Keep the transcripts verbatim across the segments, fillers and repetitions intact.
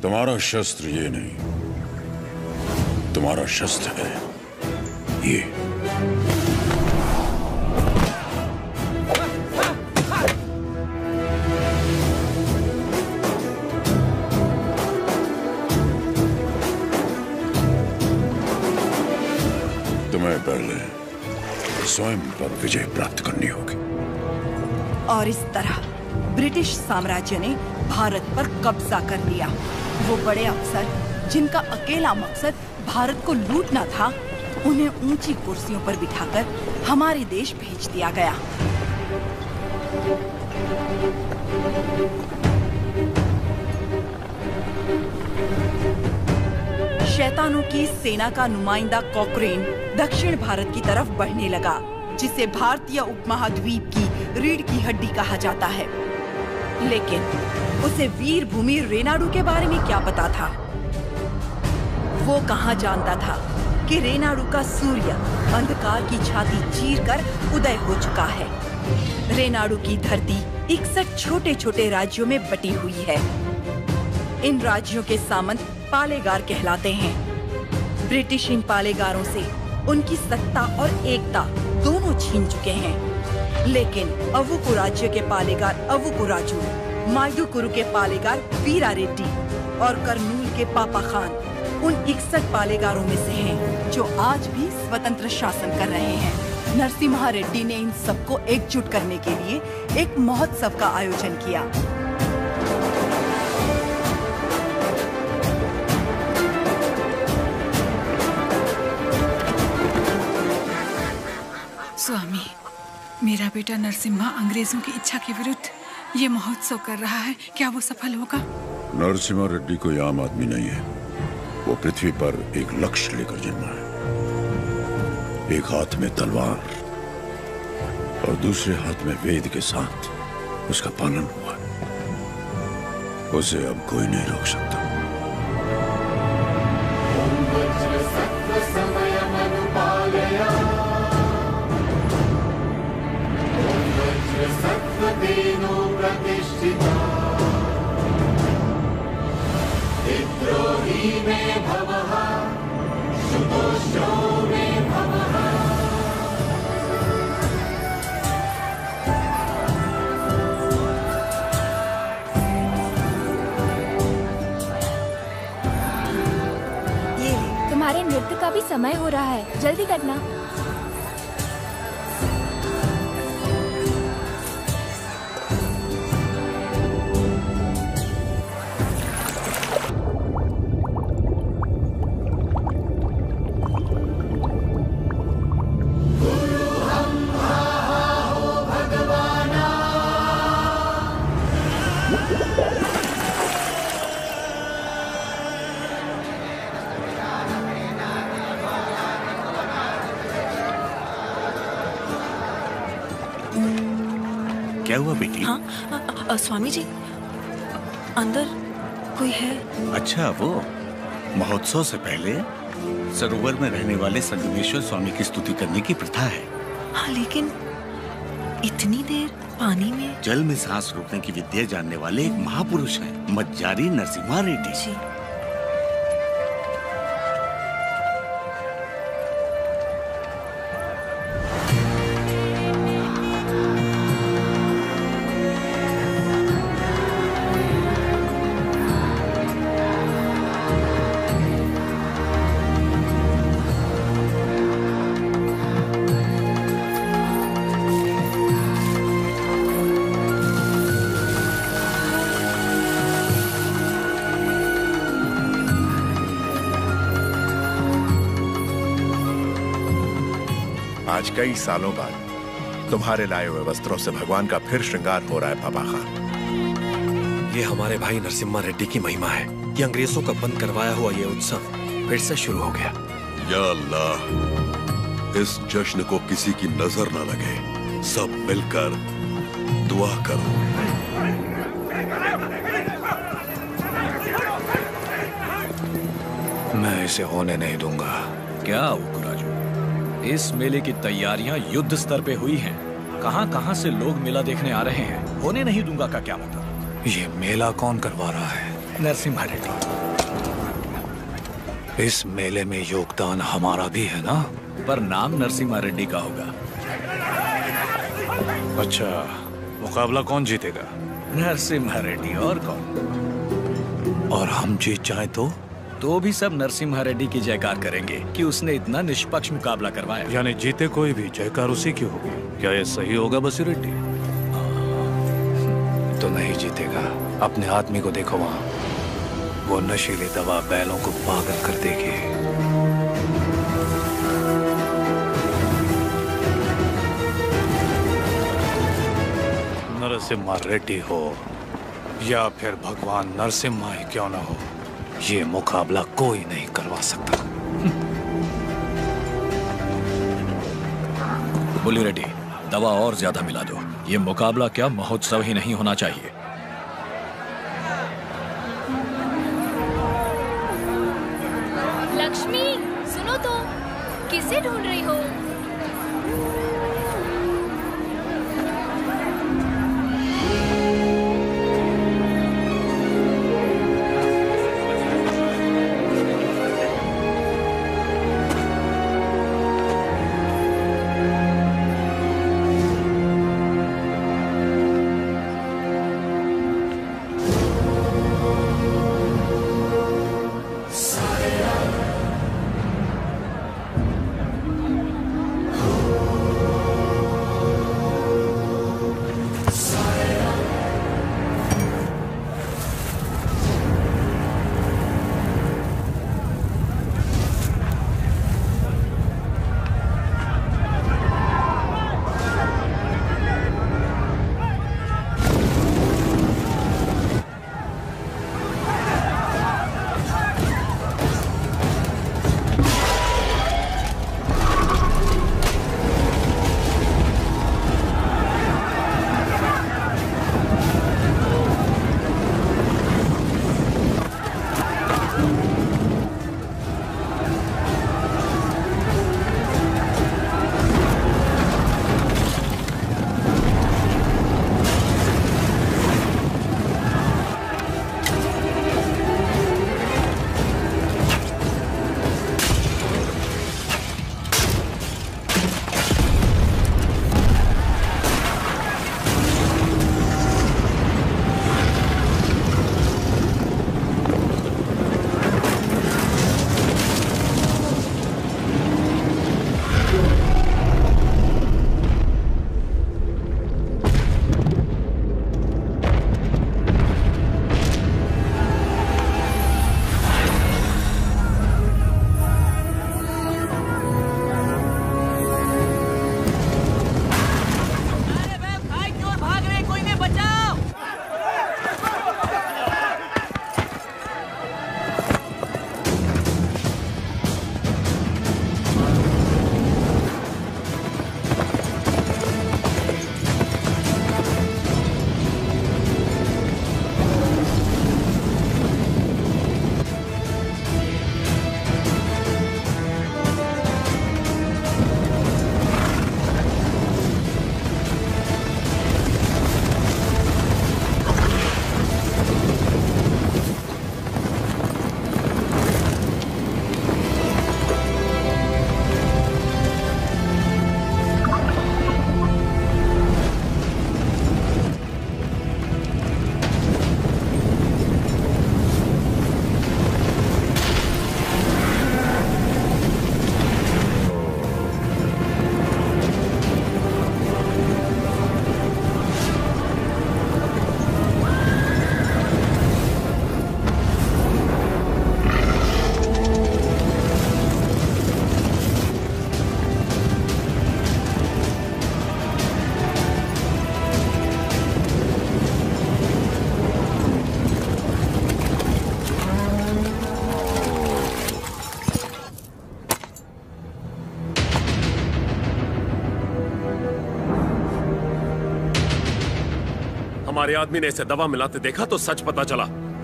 तुम्हारा शस्त्र ये नहीं, तुम्हारा शस्त्र है ये। तुम्हें पहले स्वयं पर विजय प्राप्त करनी होगी। और इस तरह ब्रिटिश साम्राज्य ने भारत पर कब्जा कर लिया। वो बड़े अफसर जिनका अकेला मकसद भारत को लूटना था, उन्हें ऊंची कुर्सियों पर बिठाकर हमारे देश भेज दिया गया। शैतानों की सेना का नुमाइंदा कॉकरेन दक्षिण भारत की तरफ बढ़ने लगा, जिसे भारतीय उपमहाद्वीप की रीढ़ की हड्डी कहा जाता है। लेकिन उसे वीर भूमि रेनाडू के बारे में क्या पता था? वो कहाँ जानता था कि रेनाडू का सूर्य अंधकार की छाती चीरकर उदय हो चुका है। रेनाडू की धरती इकसठ छोटे छोटे राज्यों में बटी हुई है। इन राज्यों के सामंत पालेगार कहलाते हैं। ब्रिटिश इन पालेगारों से उनकी सत्ता और एकता दोनों छीन चुके हैं। लेकिन अवुकु राज्य के पालेगार अवुकु राजू, माइदुकुरु के पालेगार वीरा रेड्डी और कर्नूल के पापा खान उन इकसठ पालेगारों में से हैं जो आज भी स्वतंत्र शासन कर रहे हैं। नरसिम्हा रेड्डी ने इन सबको एकजुट करने के लिए एक महोत्सव का आयोजन किया। स्वामी, मेरा बेटा नरसिम्हा अंग्रेजों की इच्छा के विरुद्ध ये महोत्सव कर रहा है, क्या वो सफल होगा? नरसिम्हा रेड्डी कोई आम आदमी नहीं है। वो पृथ्वी पर एक लक्ष्य लेकर जन्मा है। एक हाथ में तलवार और दूसरे हाथ में वेद के साथ उसका पालन हुआ। उसे अब कोई नहीं रोक सकता। तुम्हारे नृत्य का भी समय हो रहा है, जल्दी करना। क्या हुआ बेटी? हाँ, आ, आ, स्वामी जी, अंदर कोई है? अच्छा, वो महोत्सव से पहले सरोवर में रहने वाले संगमेश्वर स्वामी की स्तुति करने की प्रथा है। हाँ, लेकिन इतनी देर पानी में? जल में सांस रोकने की विद्या जानने वाले एक महापुरुष हैं, मज्जारी नरसिम्हा रेड्डी जी। आज कई सालों बाद तुम्हारे लाए हुए वस्त्रों से भगवान का फिर श्रृंगार हो रहा है पापा खान। ये हमारे भाई नरसिम्हा रेड्डी की महिमा है कि अंग्रेजों का बंद करवाया हुआ ये उत्सव फिर से शुरू हो गया। या अल्लाह, इस जश्न को किसी की नजर न लगे, सब मिलकर दुआ करो। मैं इसे होने नहीं दूंगा। क्या अवुकु राजू, इस मेले की तैयारियां युद्ध स्तर पे हुई हैं। कहां कहां से लोग मेला देखने आ रहे हैं। होने नहीं दूंगा का क्या मतलब? ये मेला कौन करवा रहा है? नरसिम्हा रेड्डी। इस मेले में योगदान हमारा भी है ना? पर नाम नरसिम्हा रेड्डी का होगा। अच्छा, मुकाबला कौन जीतेगा? नरसिम्हा रेड्डी, और कौन? और हम जीत जाए तो तो भी सब नरसिम्हा रेड्डी की जयकार करेंगे कि उसने इतना निष्पक्ष मुकाबला करवाया। यानी जीते कोई भी जयकार उसी की होगी। क्या ये सही होगा बसु रेड्डी? तो नहीं जीतेगा। अपने आदमी को देखो वहाँ, वो नशीली दवा बैलों को पागल कर देगी। नरसिम्हा रेड्डी हो या फिर भगवान नरसिम्हा ही क्यों ना हो, ये मुकाबला कोई नहीं करवा सकता। बुली रेड्डी, दवा और ज्यादा मिला दो। ये मुकाबला क्या महोत्सव ही नहीं होना चाहिए। लक्ष्मी, सुनो तो, किसे ढूंढ रही हो? हमारे आदमी ने इसे दवा मिलाते देखा तो सच पता चला।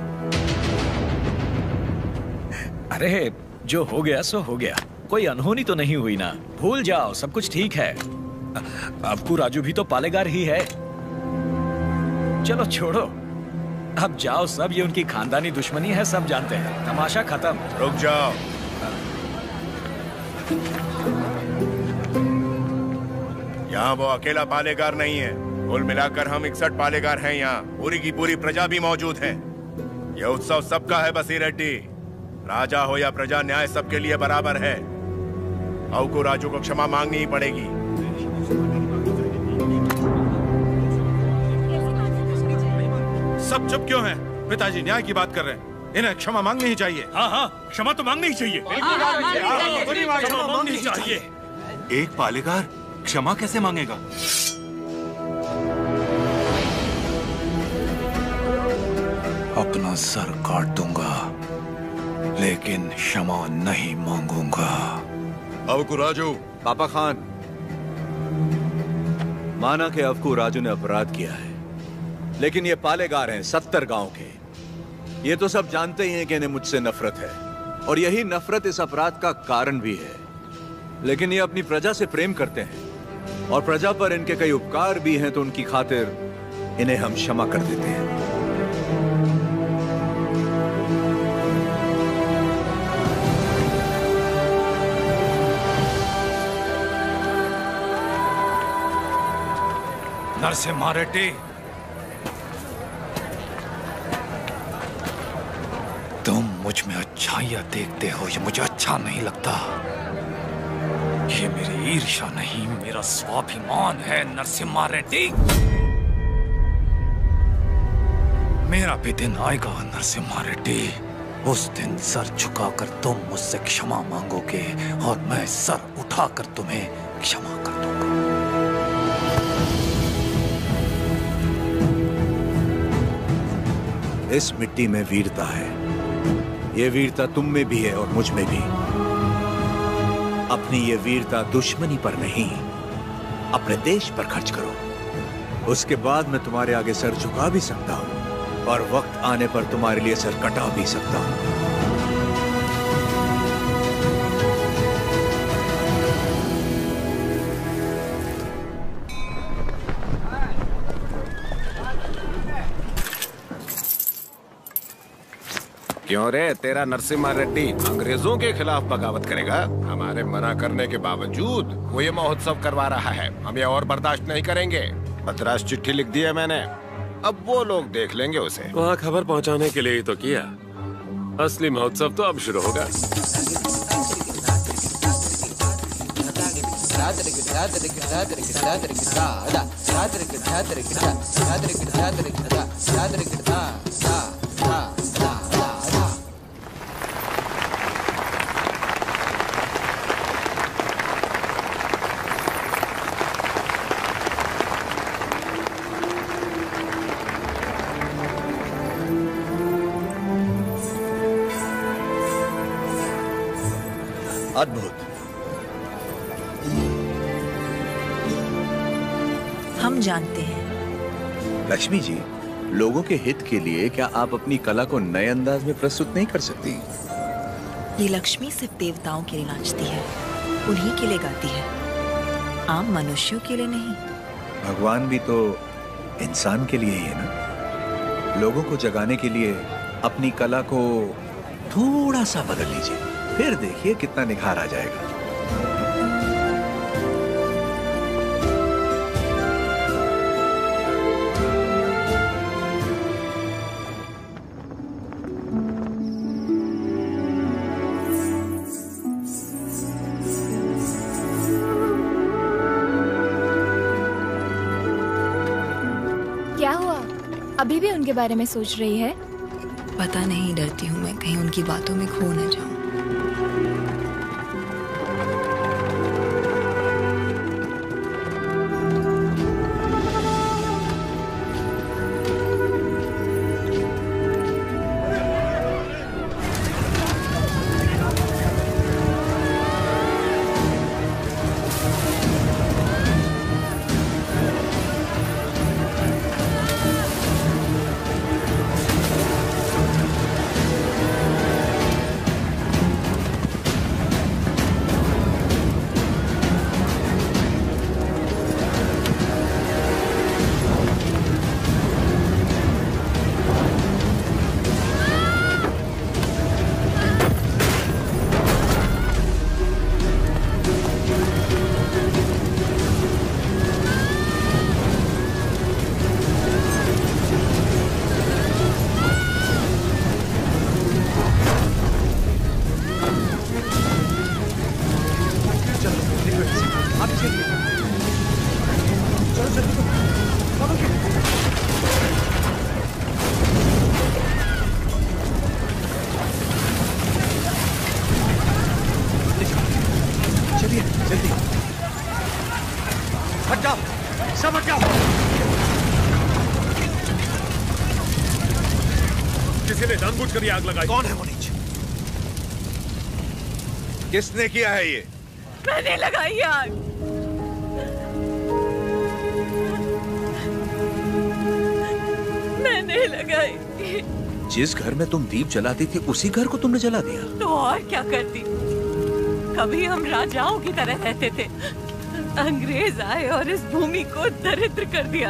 अरे जो हो गया सो हो गया, कोई अनहोनी तो नहीं हुई ना। भूल जाओ, सब कुछ ठीक है। आपको राजू भी तो पालेगार ही है। चलो छोड़ो, अब जाओ सब, ये उनकी खानदानी दुश्मनी है, सब जानते हैं। तमाशा खत्म। रुक जाओ। यहाँ वो अकेला पालेगार नहीं है, कुल मिलाकर हम इकसठ पालेगार हैं यहाँ। पूरी की पूरी प्रजा भी मौजूद है। यह उत्सव सबका है बसी रेड्डी। राजा हो या प्रजा, न्याय सबके लिए बराबर है। अव को राजू को क्षमा मांगनी ही पड़ेगी। सब चुप क्यों हैं? पिताजी न्याय की बात कर रहे हैं, इन्हें क्षमा मांगनी ही चाहिए। हाँ हाँ, क्षमा तो मांगनी ही चाहिए। क्षमा मांगनी ही चाहिए। एक पालेगार क्षमा कैसे मांगेगा? अपना सर काट दूंगा, लेकिन क्षमा नहीं मांगूंगा। अवकू राजू। पापा खान, माना कि अवकू राजू ने अपराध किया है, लेकिन ये पालेगार हैं सत्तर गांव के। ये तो सब जानते ही हैं कि इन्हें मुझसे नफरत है, और यही नफरत इस अपराध का कारण भी है। लेकिन ये अपनी प्रजा से प्रेम करते हैं, और प्रजा पर इनके कई उपकार भी हैं, तो उनकी खातिर इन्हें हम क्षमा कर देते हैं। नरसिम्हा रेड्डी, तुम मुझ में अच्छाइयां देखते हो, ये मुझे अच्छा नहीं लगता। ये मेरी ईर्ष्या नहीं, मेरा स्वाभिमान है नरसिम्हा रेड्डी। मेरा भी दिन आएगा नरसिम्हा रेड्डी, उस दिन सर झुकाकर तुम मुझसे क्षमा मांगोगे, और मैं सर उठाकर तुम्हें क्षमा कर दूंगा। इस मिट्टी में वीरता है, ये वीरता तुम में भी है और मुझ में भी। अपनी ये वीरता दुश्मनी पर नहीं, अपने देश पर खर्च करो। उसके बाद मैं तुम्हारे आगे सर झुका भी सकता हूं, और वक्त आने पर तुम्हारे लिए सर कटा भी सकता हूं। क्यों रे, तेरा नरसिम्हा रेड्डी अंग्रेजों के खिलाफ बगावत करेगा? हमारे मना करने के बावजूद वो ये महोत्सव करवा रहा है। हम ये और बर्दाश्त नहीं करेंगे। मद्रास चिट्ठी लिख दी है मैंने, अब वो लोग देख लेंगे उसे। वहाँ खबर पहुँचाने के लिए ही तो किया। असली महोत्सव तो अब शुरू होगा। अद्भुत। हम जानते हैं। लक्ष्मी जी, लोगों के हित के लिए क्या आप अपनी कला को नए अंदाज में प्रस्तुत नहीं कर सकती? ये लक्ष्मी सिर्फ देवताओं के लिए नाचती है, उन्हीं के लिए गाती है, आम मनुष्यों के लिए नहीं। भगवान भी तो इंसान के लिए ही है ना। लोगों को जगाने के लिए अपनी कला को थोड़ा सा बदल लीजिए, फिर देखिए कितना निखार आ जाएगा। क्या हुआ? अभी भी उनके बारे में सोच रही है? पता नहीं, डरती हूँ मैं कहीं उनकी बातों में खो न जाऊं। किसी ने जानबूझकर ये आग लगाई। कौन है वो नीच? किसने किया है ये? मैंने लगाई आग। मैंने लगाई। जिस घर में तुम दीप जलाती थी उसी घर को तुमने जला दिया? तो और क्या करती? कभी हम राजाओं की तरह रहते थे, अंग्रेज आए और इस भूमि को दरिद्र कर दिया।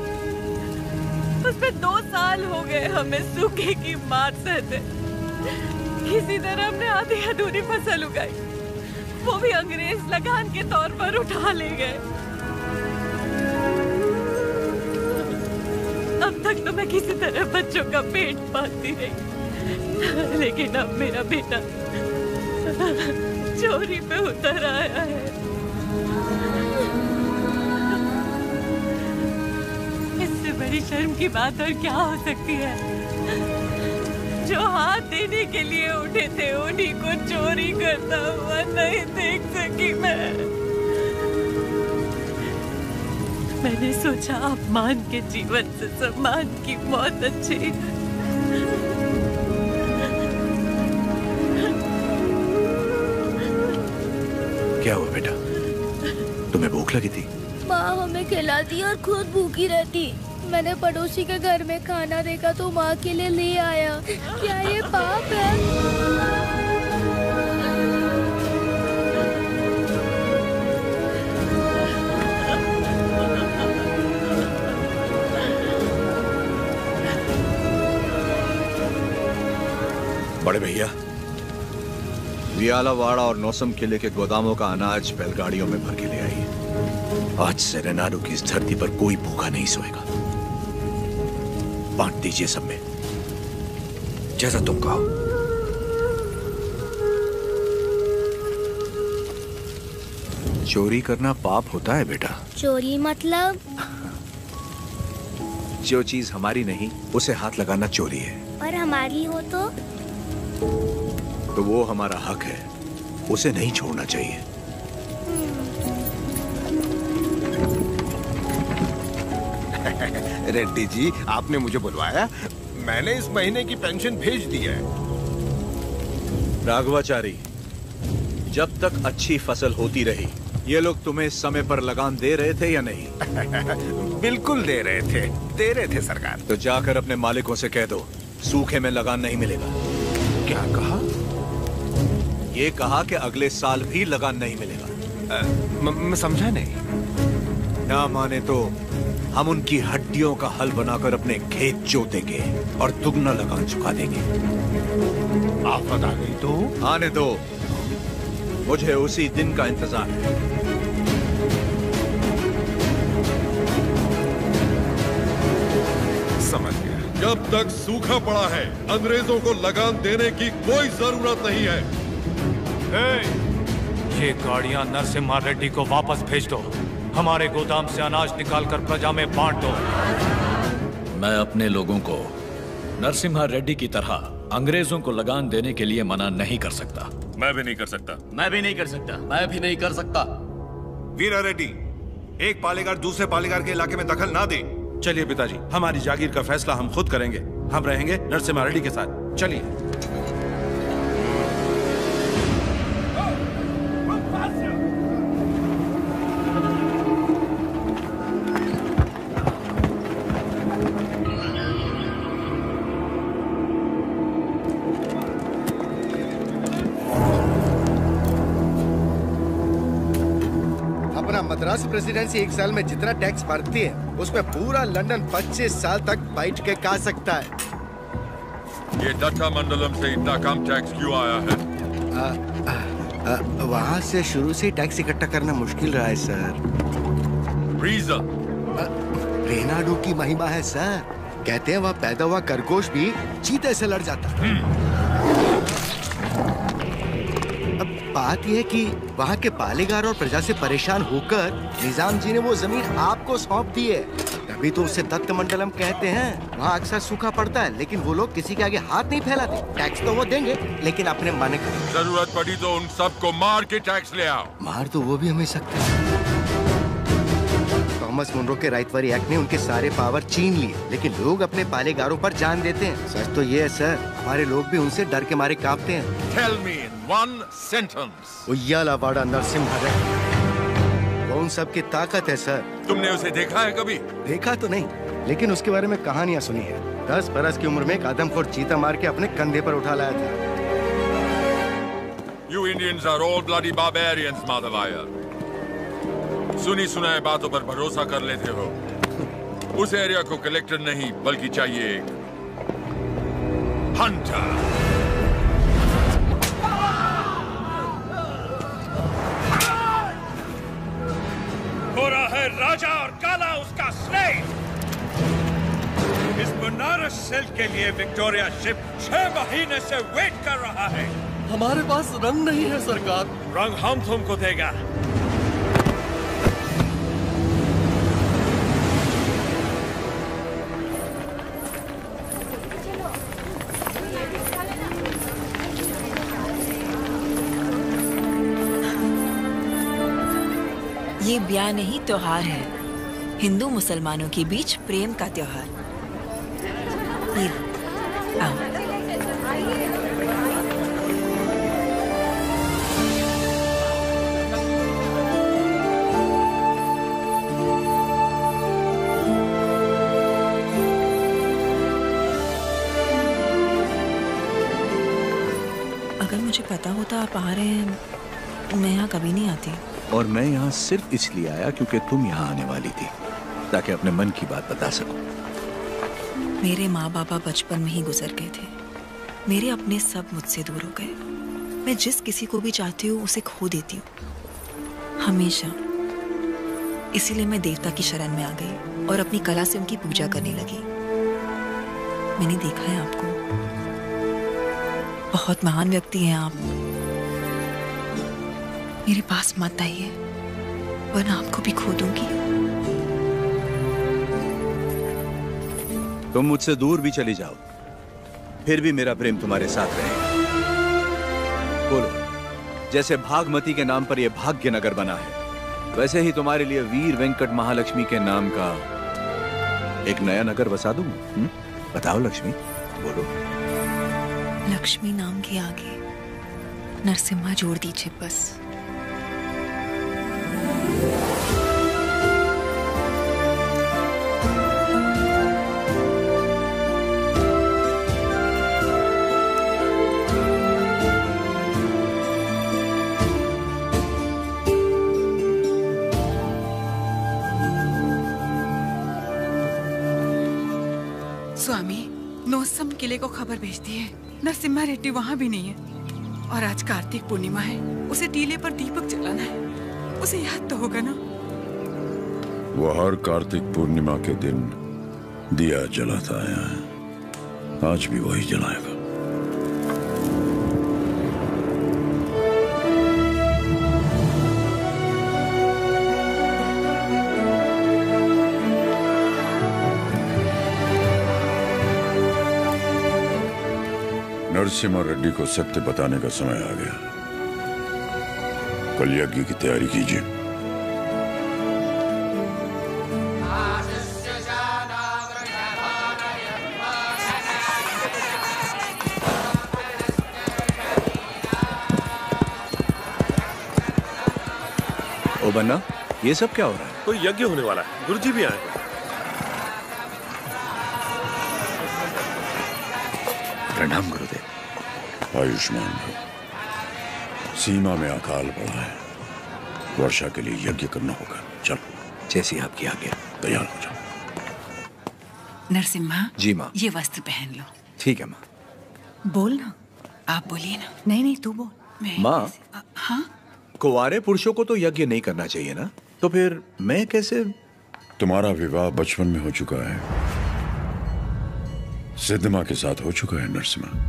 उसमें दो साल हो गए हमें सूखे की मार सहते। किसी तरह हमने आधी अधूरी फसल उगाई, वो भी अंग्रेज लगान के तौर पर उठा ले गए। अब तक तो मैं किसी तरह बच्चों का पेट पालती रही, लेकिन अब मेरा बेटा चोरी पे उतर आया है। इससे बड़ी शर्म की बात और क्या हो सकती है? जो हाथ देने के लिए उठे थे उन्हीं को चोरी करता हुआ नहीं देख सकी मैं। मैंने सोचा अपमान के जीवन से सम्मान की मौत अच्छी है। क्या हुआ बेटा? तुम्हें भूख लगी थी? माँ हमें खिलाती और खुद भूखी रहती। मैंने पड़ोसी के घर में खाना देखा तो माँ के लिए ले आया। क्या ये पाप है? बड़े भैया, वियालावाड़ा और नौसम किले के गोदामों का अनाज बैलगाड़ियों में भर के ले आई। आज से रेनाडू की इस धरती पर कोई भूखा नहीं सोएगा। बांट दीजिए सब में, जैसा तुम कहो। चोरी करना पाप होता है बेटा। चोरी मतलब? जो चीज हमारी नहीं उसे हाथ लगाना चोरी है। और हमारी हो तो? तो वो हमारा हक है, उसे नहीं छोड़ना चाहिए। रेड्डी जी, आपने मुझे बुलवाया? मैंने इस महीने की पेंशन भेज दी है। राघवाचारी, जब तक अच्छी फसल होती रही, ये लोग तुम्हें समय पर लगान दे रहे थे या नहीं? बिल्कुल दे रहे थे, दे रहे थे सरकार। तो जाकर अपने मालिकों से कह दो, सूखे में लगान नहीं मिलेगा। क्या कहा? ये कहा कि अगले साल भी लगान नहीं मिलेगा। मैं समझा नहीं। ना माने तो हम उनकी हड्डियों का हल बनाकर अपने खेत जोतेंगे और दुगना लगान चुका देंगे। आफत आ गई तो? आने दो, मुझे उसी दिन का इंतजार है। समझ गया। जब तक सूखा पड़ा है, अंग्रेजों को लगान देने की कोई जरूरत नहीं है। ये गाड़ियां नरसिम्हा रेड्डी को वापस भेज दो। हमारे गोदाम से अनाज निकालकर प्रजा में बांट दो। मैं अपने लोगों को नरसिम्हा रेड्डी की तरह अंग्रेजों को लगान देने के लिए मना नहीं कर सकता। मैं भी नहीं कर सकता। मैं भी नहीं कर सकता। मैं भी नहीं कर सकता। वीरा रेड्डी, एक पालेगार दूसरे पालेगार के इलाके में दखल ना दे। चलिए पिताजी, हमारी जागीर का फैसला हम खुद करेंगे। हम रहेंगे नरसिम्हा रेड्डी के साथ। चलिए। मद्रास प्रेसिडेंसी एक साल में जितना टैक्स भरती है उसमें पूरा लंदन पच्चीस साल तक बैठ के खा सकता है। ये दत्ता मंडलम से इतना कम टैक्स क्यों आया है? आ, आ, आ, वहाँ से शुरू से टैक्स इकट्ठा करना मुश्किल रहा है सर। रीजन? रेनाडू की महिमा है सर। कहते हैं वहाँ पैदा हुआ खरगोश भी चीते से लड़ जाता है। अब बात यह है कि वहाँ के पालेगार और प्रजा से परेशान होकर निजाम जी ने वो जमीन आपको सौंप दी है। तभी तो उसे दत्त मंडलम कहते हैं। वहाँ अक्सर सूखा पड़ता है लेकिन वो लोग किसी के आगे हाथ नहीं फैलाते। टैक्स तो वो देंगे लेकिन अपने माने करेंगे। जरूरत पड़ी तो उन सबको मार के टैक्स ले आओ। मार तो वो भी हमें सकते हैं। थॉमस मुनरो के राइटवरी एक्ट ने उनके सारे पावर छीन लिए, लेकिन लोग अपने पालेगारों पर जान देते हैं। सच तो ये है सर, हमारे लोग भी उनसे डर के मारे कांपते हैं। Tell me in one sentence. उయ్యాలవాడ Narasimha Reddy, वो उन सब की ताकत है सर। तुमने उसे देखा है कभी? देखा तो नहीं, लेकिन उसके बारे में कहानियां सुनी है। दस बरस की उम्र में एक आदमखोर चीता मार के अपने कंधे पर उठा लाया था। You Indians are all bloody barbarians, Madhavaya. सुनी सुनाए बातों पर भरोसा कर लेते हो। उस एरिया को कलेक्टर नहीं बल्कि चाहिए एक हंटर। हो रहा है राजा और काला उसका स्लेव। इस बनारस सेल के लिए विक्टोरिया शिप छह महीने से वेट कर रहा है। हमारे पास रंग नहीं है सरकार। रंग हम तुमको देगा। ये ब्याह नहीं त्योहार है, हिंदू मुसलमानों के बीच प्रेम का त्योहार। ये आओ। अगर मुझे पता होता आप आ रहे हैं, मैं यहाँ कभी नहीं आती। और मैं यहाँ सिर्फ इसलिए आया क्योंकि तुम यहाँ आने वाली थी, ताकि अपने मन की बात बता सकूं। मेरे माँ बाबा बचपन में ही गुजर गए थे। मेरे अपने सब मुझसे दूर हो गए। मैं जिस किसी को भी चाहती हूँ उसे खो देती हूँ, हमेशा। इसीलिए मैं देवता की शरण में आ गई और अपनी कला से उनकी पूजा करने लगी। मैंने देखा है आपको, बहुत महान व्यक्ति हैं आप। मेरे पास मत आइए, वरना आपको भी खो दूंगी। तुम मुझसे दूर भी चली जाओ, फिर भी मेरा प्रेम तुम्हारे साथ रहेगा। बोलो, जैसे भागमती के नाम पर यह भाग्य नगर बना है, वैसे ही तुम्हारे लिए वीर वेंकट महालक्ष्मी के नाम का एक नया नगर बसा दूं। हुँ? बताओ लक्ष्मी, बोलो। लक्ष्मी नाम के आगे नरसिम्हा जोड़ दीजिए बस। स्वामी, नोसम किले को खबर भेजती है, नरसिम्हा रेड्डी वहाँ भी नहीं है। और आज कार्तिक पूर्णिमा है, उसे टीले पर दीपक जलाना है। उसे याद तो होगा ना? वो हर कार्तिक पूर्णिमा के दिन दिया जलाता आया है, आज भी वही जलाएगा। नरसिम्हा रेड्डी को सत्य बताने का समय आ गया। कल यज्ञ की तैयारी कीजिए। ओ बन्ना, ये सब क्या हो रहा है? कोई यज्ञ होने वाला है, गुरुजी भी आए हैं। प्रणाम गुरुदेव। आयुष्मान भव। सीमा में अकाल पड़ा है, वर्षा के लिए यज्ञ करना होगा। चलो, जैसी आपकी आज्ञा। तैयार हो जाओ। नरसिम्हा जी माँ। ये वस्त्र पहन लो। ठीक है माँ। बोल ना। आप बोलिए ना। नहीं नहीं, तू बोल। माँ, हाँ, कुंवारे पुरुषों को तो यज्ञ नहीं करना चाहिए ना, तो फिर मैं कैसे? तुम्हारा विवाह बचपन में हो चुका है, सिद्धमा के साथ हो चुका है नरसिम्हा।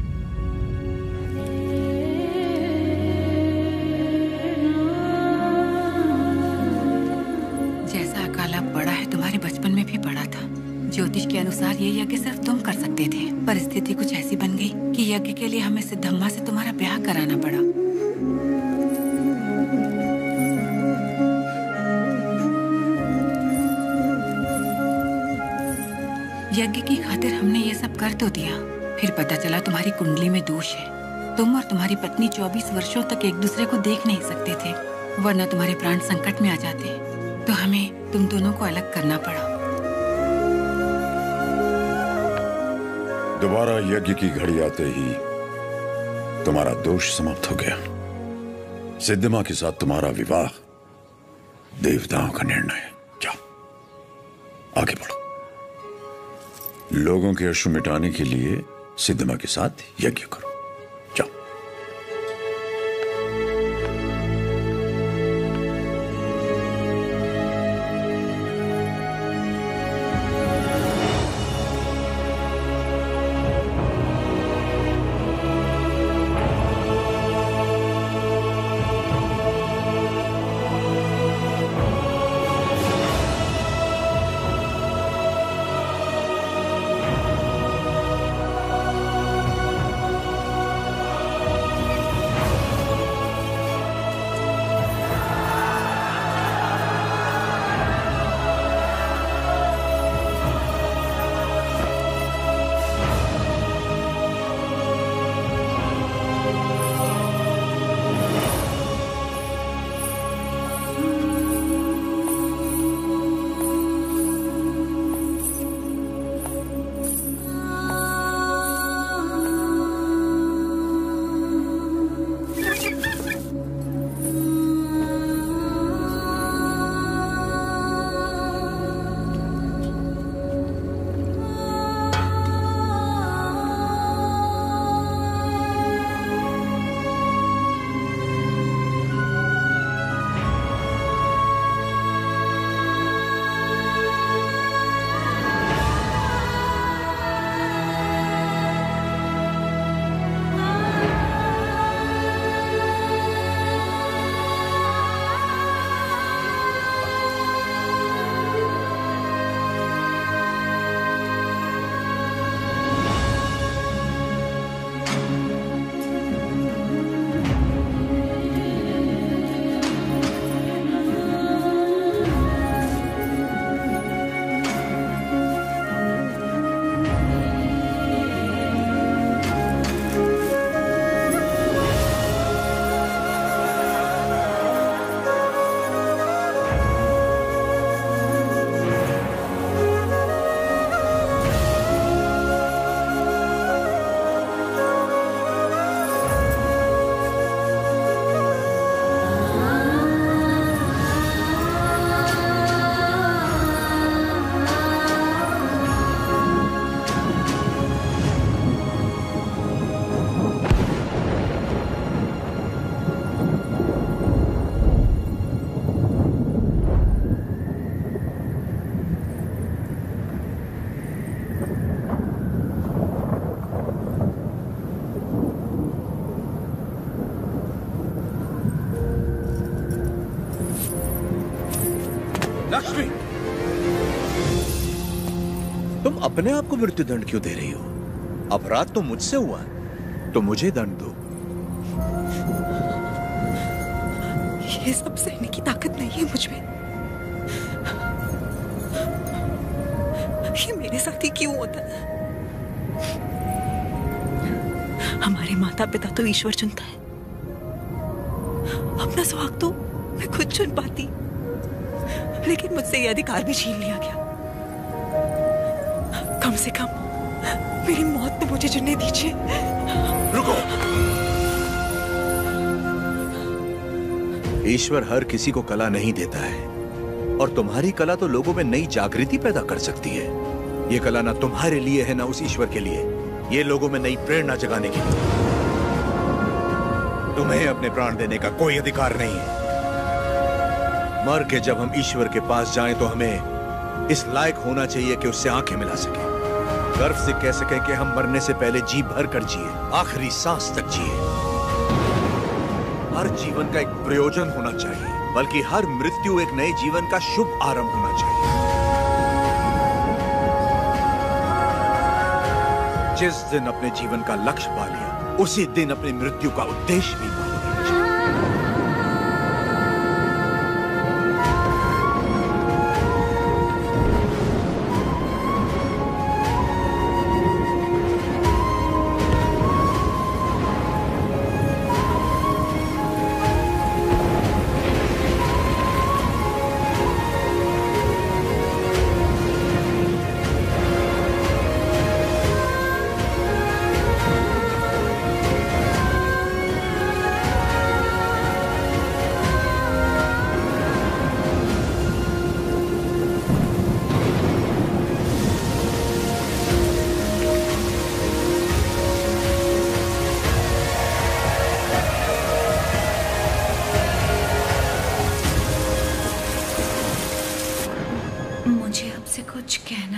जैसा अकाला पड़ा है, तुम्हारे बचपन में भी पड़ा था। ज्योतिष के अनुसार ये यज्ञ सिर्फ तुम कर सकते थे, पर स्थिति कुछ ऐसी बन गई कि यज्ञ के लिए हमें सिद्धम्मा से तुम्हारा ब्याह कराना पड़ा। यज्ञ की खातिर हमने ये सब कर तो दिया, फिर पता चला तुम्हारी कुंडली में दोष है। तुम और तुम्हारी पत्नी चौबीस वर्षों तक एक दूसरे को देख नहीं सकते थे, वरना तुम्हारे प्राण संकट में आ जाते। तो हमें तुम दोनों को अलग करना पड़ा। दोबारा यज्ञ की घड़ी आते ही तुम्हारा दोष समाप्त हो गया। सिद्धिमा के साथ तुम्हारा विवाह देवताओं का निर्णय है। जाओ आगे बढ़ो। लोगों के अश्रु मिटाने के लिए सिद्धिमा के साथ यज्ञ करो। जाओ। लक्ष्मी, तुम अपने आप को मृत्यु दंड क्यों दे रही हो? अपराध तो मुझसे हुआ, तो मुझे दंड दो। ये सब सहने की ताकत नहीं है मुझ में। ये मेरे साथ ही क्यों होता है? हमारे माता पिता तो ईश्वर चुनता है, अपना सुहाग तो मैं खुद चुन पाती, लेकिन मुझसे ये अधिकार भी छीन लिया गया। कम से कम मेरी मौत तो मुझे चुनने दीजिए। रुको। ईश्वर हर किसी को कला नहीं देता है, और तुम्हारी कला तो लोगों में नई जागृति पैदा कर सकती है। ये कला ना तुम्हारे लिए है ना उस ईश्वर के लिए, ये लोगों में नई प्रेरणा जगाने के लिए। तुम्हें अपने प्राण देने का कोई अधिकार नहीं है। मर के जब हम ईश्वर के पास जाएं तो हमें इस लायक होना चाहिए कि उससे आंखें मिला सके, गर्व से कह सके कि हम मरने से पहले जी भर कर जिए, आखिरी सांस तक जिए। हर जीवन का एक प्रयोजन होना चाहिए, बल्कि हर मृत्यु एक नए जीवन का शुभ आरंभ होना चाहिए। जिस दिन अपने जीवन का लक्ष्य पा लिया, उसी दिन अपनी मृत्यु का उद्देश्य भी पा लिया।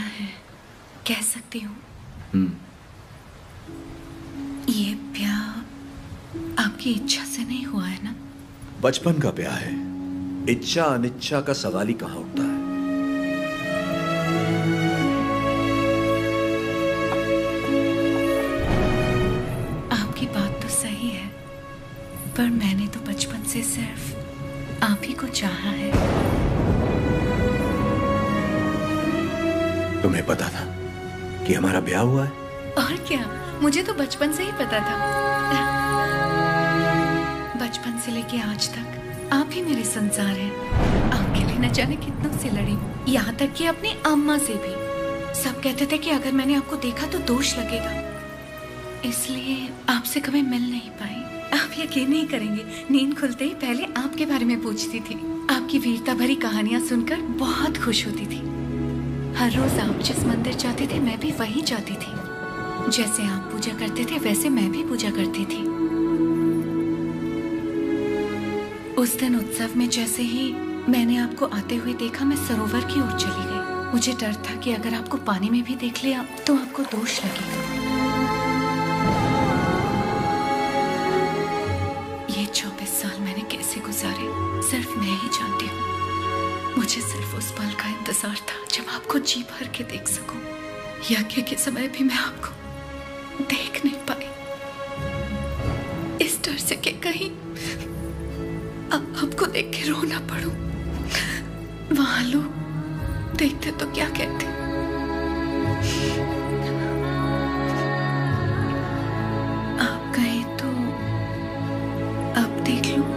है, कह सकती हूँ। हम्म, ये ब्याह आपकी इच्छा से नहीं हुआ है ना? बचपन का ब्याह है, इच्छा अनिच्छा का सवाल ही कहाँ उठता है। आपकी बात तो सही है, पर मैंने तो बचपन से सिर्फ आप ही को चाहा है। तुम्हें पता था कि हमारा ब्याह हुआ है? और क्या, मुझे तो बचपन से ही पता था। बचपन से लेके आज तक आप ही मेरे संसार हैं। आपके लिए न जाने कितनों से लड़ी हूँ, यहाँ तक कि अपनी अम्मा से भी। सब कहते थे कि अगर मैंने आपको देखा तो दोष लगेगा, इसलिए आपसे कभी मिल नहीं पाई। आप यकीन नहीं करेंगे, नींद खुलते ही पहले आपके बारे में पूछती थी। आपकी वीरता भरी कहानियां सुनकर बहुत खुश होती थी। हर रोज आप जिस मंदिर जाते थे मैं भी वहीं जाती थी। जैसे आप पूजा करते थे वैसे मैं भी पूजा करती थी। उस दिन उत्सव में जैसे ही मैंने आपको आते हुए देखा, मैं सरोवर की ओर चली गई। मुझे डर था कि अगर आपको पानी में भी देख लिया तो आपको दोष लगेगा। ये चौबीस साल मैंने कैसे गुजारे सिर्फ मैं ही जानती हूँ। मुझे सिर्फ उस पल का इंतजार था जब आपको जी भर के देख सकूं। यज्ञ के समय भी मैं आपको देख नहीं पाई, इस डर से कि कहीं आपको देख के रो ना पड़ूं। वहां लोग देखते तो क्या कहते। आप कहे तो अब देख लो।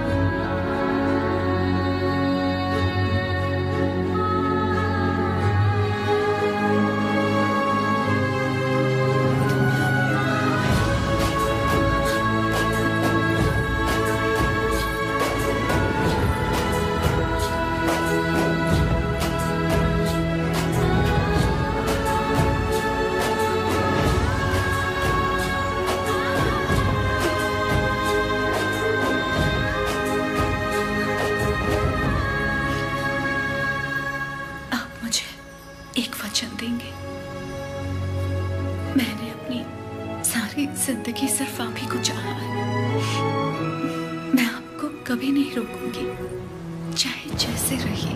जिंदगी सिर्फ आप ही को चाहा है। मैं आपको कभी नहीं रोकूंगी, चाहे जैसे रहिए,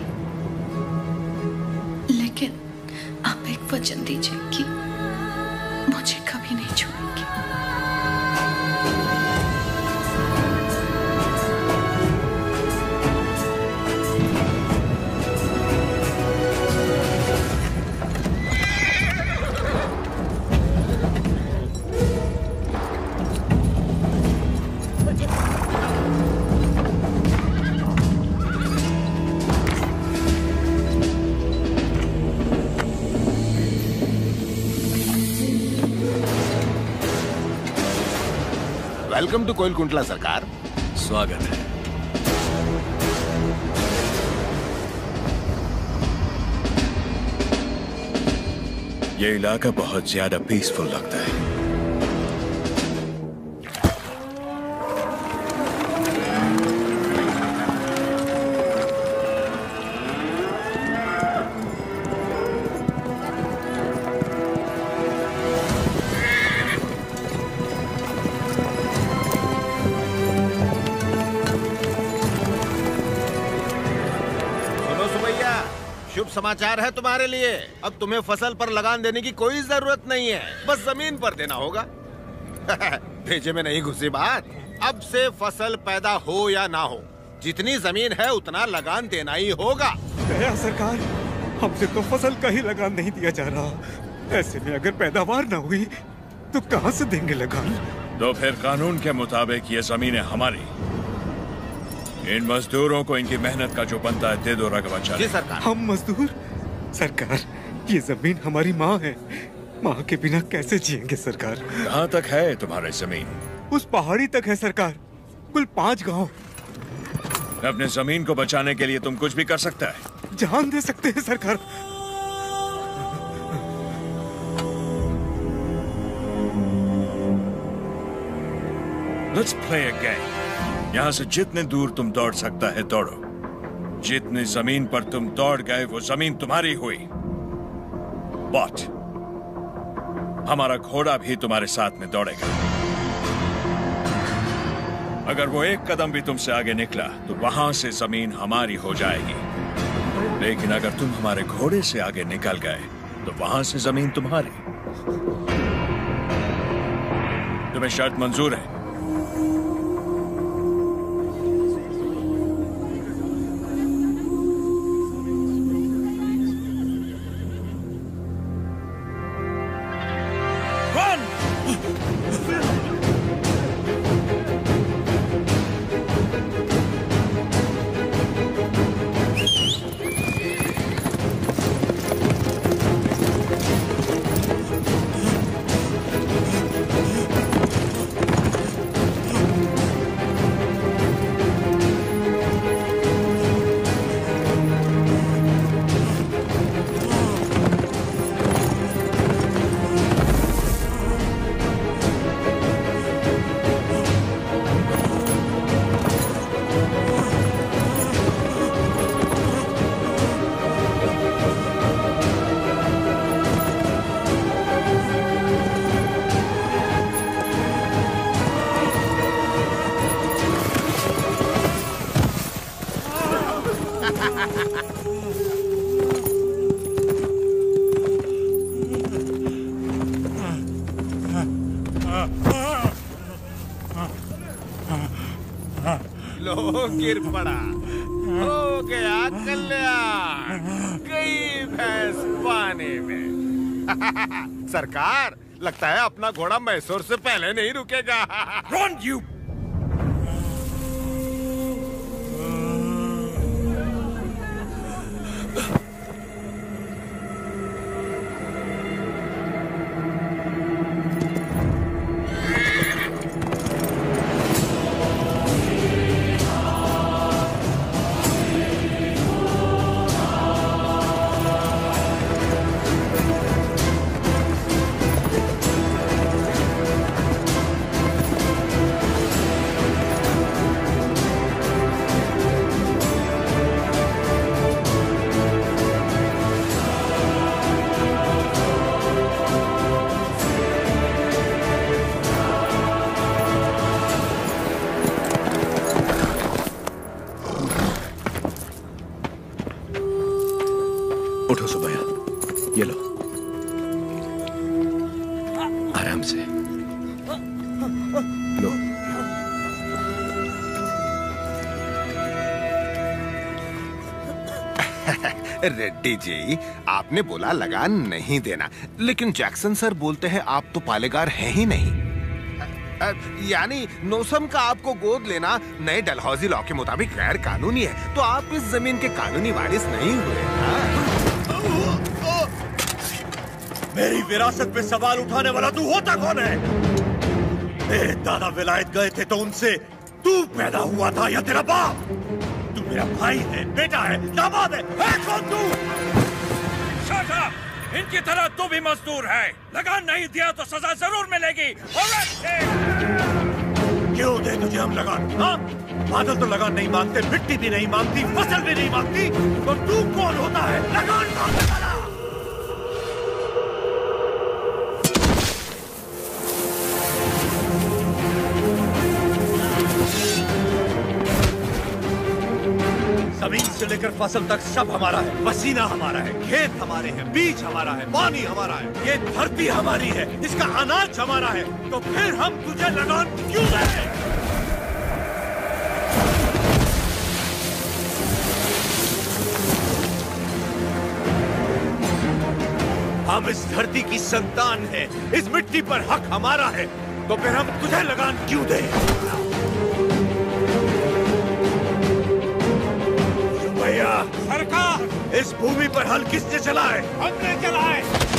लेकिन आप एक वचन दीजिए कि मुझे कभी नहीं छोड़ेंगे। वेलकम टू कोइलकुंटला सरकार। स्वागत है। ये इलाका बहुत ज्यादा पीसफुल लगता है। समाचार है तुम्हारे लिए। अब तुम्हें फसल पर लगान देने की कोई जरूरत नहीं है, बस जमीन पर देना होगा। भेजे में नहीं घुसी बात। अब से फसल पैदा हो या ना हो, जितनी जमीन है उतना लगान देना ही होगा। दया सरकार, हमसे तो फसल का ही लगान नहीं दिया जा रहा। ऐसे में अगर पैदावार ना हुई तो कहां से देंगे लगान? तो फिर कानून के मुताबिक ये जमीन है हमारी। इन मजदूरों को इनकी मेहनत का जो बनता है दे दो रघुवंशा। जी सरकार। हम मजदूर? सरकार, ये जमीन हमारी माँ है। माँ के बिना कैसे जिएंगे सरकार? कहाँ तक है तुम्हारी जमीन? उस पहाड़ी तक है सरकार, कुल पांच गांव। अपने जमीन को बचाने के लिए तुम कुछ भी कर सकता है। जान दे सकते हैं सरकार। Let's play a game. यहाँ से जितने दूर तुम दौड़ सकता है दौड़ो। जितनी जमीन पर तुम दौड़ गए वो जमीन तुम्हारी हुई। बट हमारा घोड़ा भी तुम्हारे साथ में दौड़ेगा। अगर वो एक कदम भी तुमसे आगे निकला तो वहां से जमीन हमारी हो जाएगी, लेकिन अगर तुम हमारे घोड़े से आगे निकल गए तो वहां से जमीन तुम्हारी। तुम्हें शर्त मंजूर है? लो गिर पड़ा, हो गया कल्याण, गई भैंस पानी में। सरकार, लगता है अपना घोड़ा मैसूर से पहले नहीं रुकेगा। Run, you! उठो सुबैया, ये लो, आराम से लो। रेड्डी जी, आपने बोला लगान नहीं देना, लेकिन जैक्सन सर बोलते हैं आप तो पालेगार हैं ही नहीं। यानी नोसम का आपको गोद लेना नए डलहौजी लॉ के मुताबिक गैर कानूनी है, तो आप इस जमीन के कानूनी वारिस नहीं हुए ना? मेरी विरासत पे सवाल उठाने वाला तू होता कौन है? तेरे दादा विलायत गए थे तो उनसे तू पैदा हुआ था या तेरा बाप? तू मेरा भाई है, बेटा है, दामाद है, है कौन तू? शाखा, इनकी तरह तू भी मजदूर है। लगान नहीं दिया तो सजा जरूर मिलेगी। क्यों दे तुझे हम लगान? हाँ? बादल तो लगान नहीं मांगते, मिट्टी भी नहीं मांगती, फसल भी नहीं मांगती, तो तू कौन होता है लगान मांगने वाला? जमीन से लेकर फसल तक सब हमारा है, पसीना हमारा है, खेत हमारे हैं, बीज हमारा है, पानी हमारा है, ये धरती हमारी है, इसका अनाज हमारा है, तो फिर हम तुझे लगान क्यों दें? हम इस धरती की संतान हैं, इस मिट्टी पर हक हमारा है, तो फिर हम तुझे लगान क्यों दें? सरकार, इस भूमि पर हल किसने चलाए? हमने चलाए।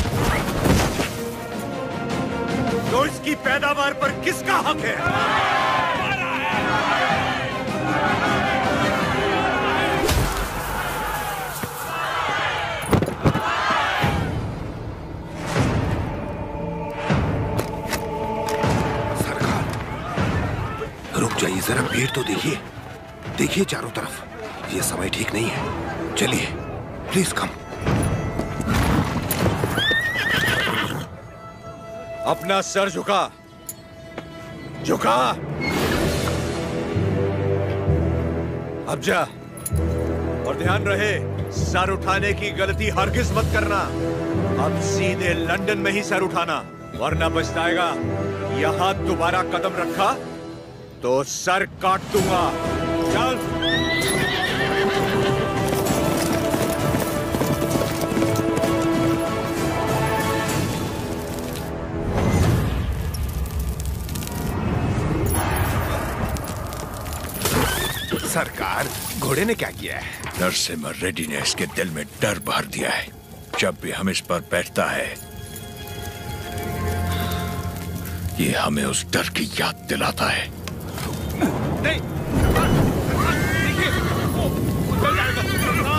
तो इसकी पैदावार पर किसका हक है? सरकार, रुक जाइए जरा, भीड़ तो देखिए, देखिए चारों तरफ, ये समय ठीक नहीं है। चलिए, प्लीज कम। अपना सर झुका, झुका। अब जा, और ध्यान रहे सर उठाने की गलती हरगिज मत करना। अब सीधे लंदन में ही सर उठाना, वरना पछताएगा। यहां दोबारा कदम रखा तो सर काट दूंगा। चल। सरकार, घोड़े ने क्या किया है? नरसिम्हा रेड्डी ने इसके दिल में डर भर दिया है। जब भी हम इस पर बैठता है, ये हमें उस डर की याद दिलाता है। नहीं, देखिए, वो उछल जाएगा।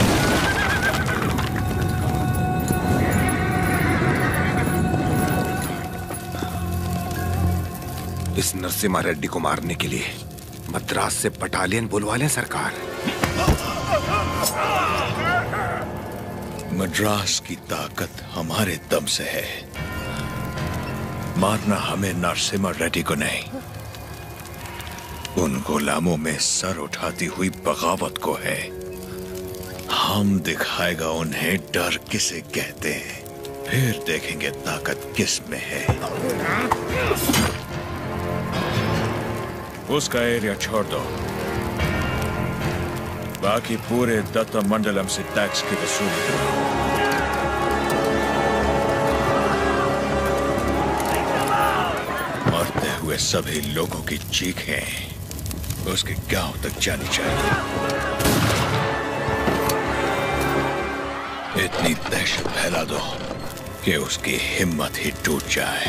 इस नरसिम्हा रेड्डी को मारने के लिए मद्रास से बटालियन बुलवा लें सरकार। मद्रास की ताकत हमारे दम से है। मारना हमें नरसिम्हा रेड्डी को नहीं, उन गुलामों में सर उठाती हुई बगावत को है। हम दिखाएगा उन्हें डर किसे कहते हैं, फिर देखेंगे ताकत किस में है। उसका एरिया छोड़ दो, बाकी पूरे दत्त मंडलम से टैक्स की वसूली करो। मरते हुए सभी लोगों की चीखें उसके गांव तक जानी चाहिए। इतनी दहशत फैला दो कि उसकी हिम्मत ही टूट जाए।